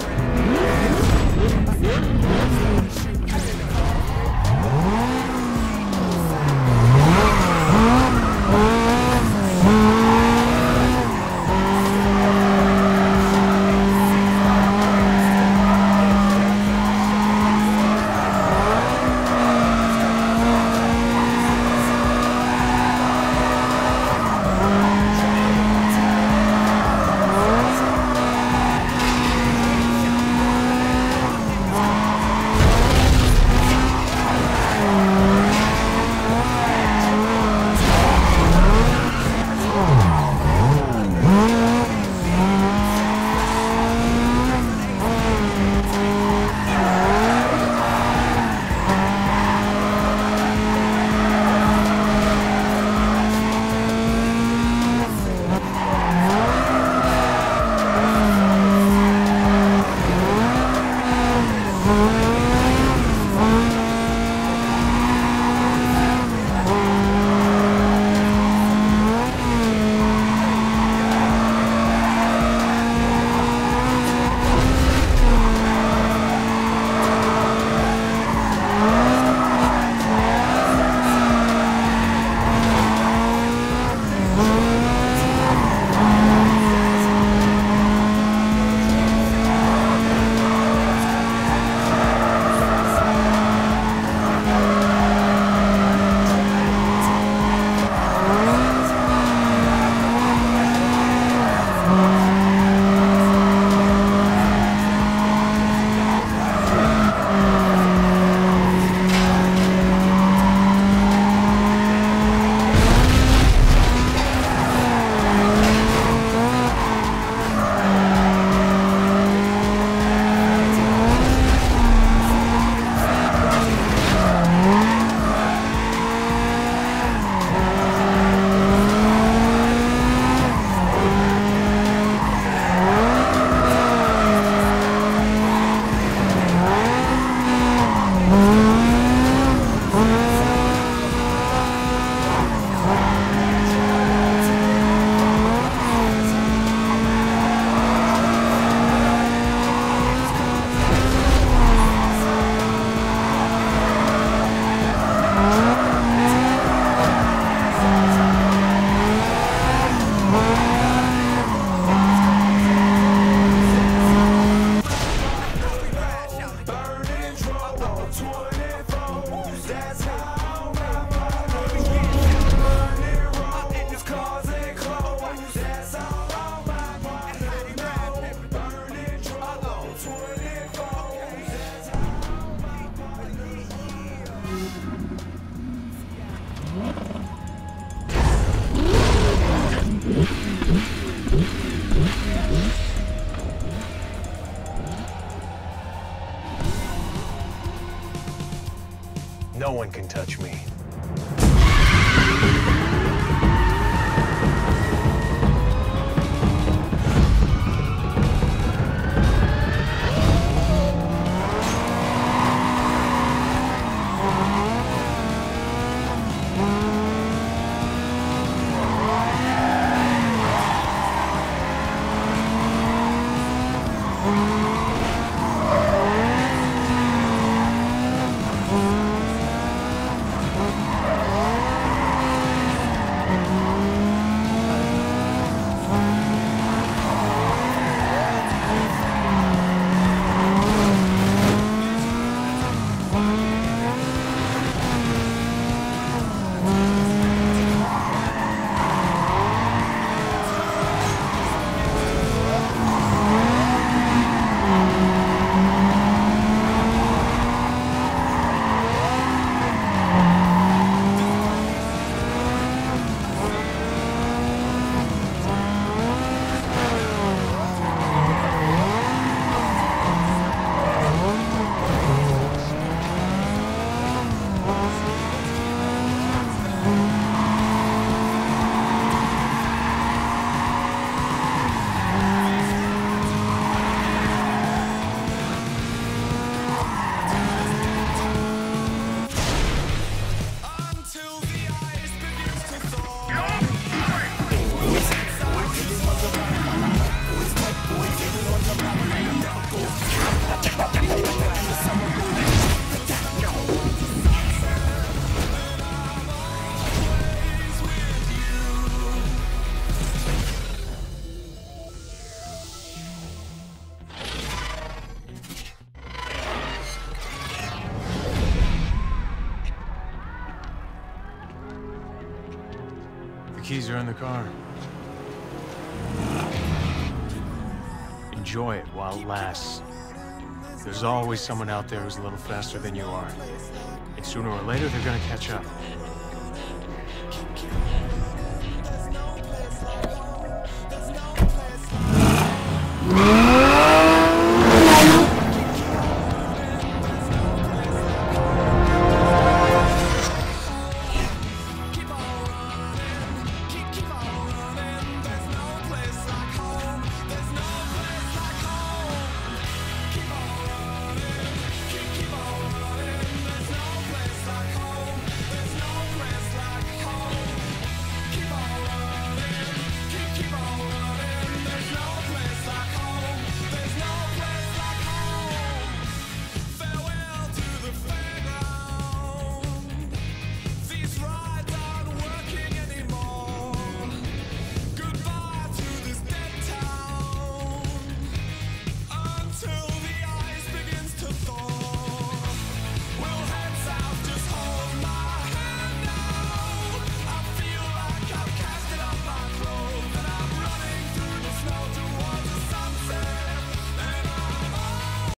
No one can touch me. The keys are in the car. Enjoy it while it lasts. There's always someone out there who's a little faster than you are. And sooner or later, they're gonna catch up.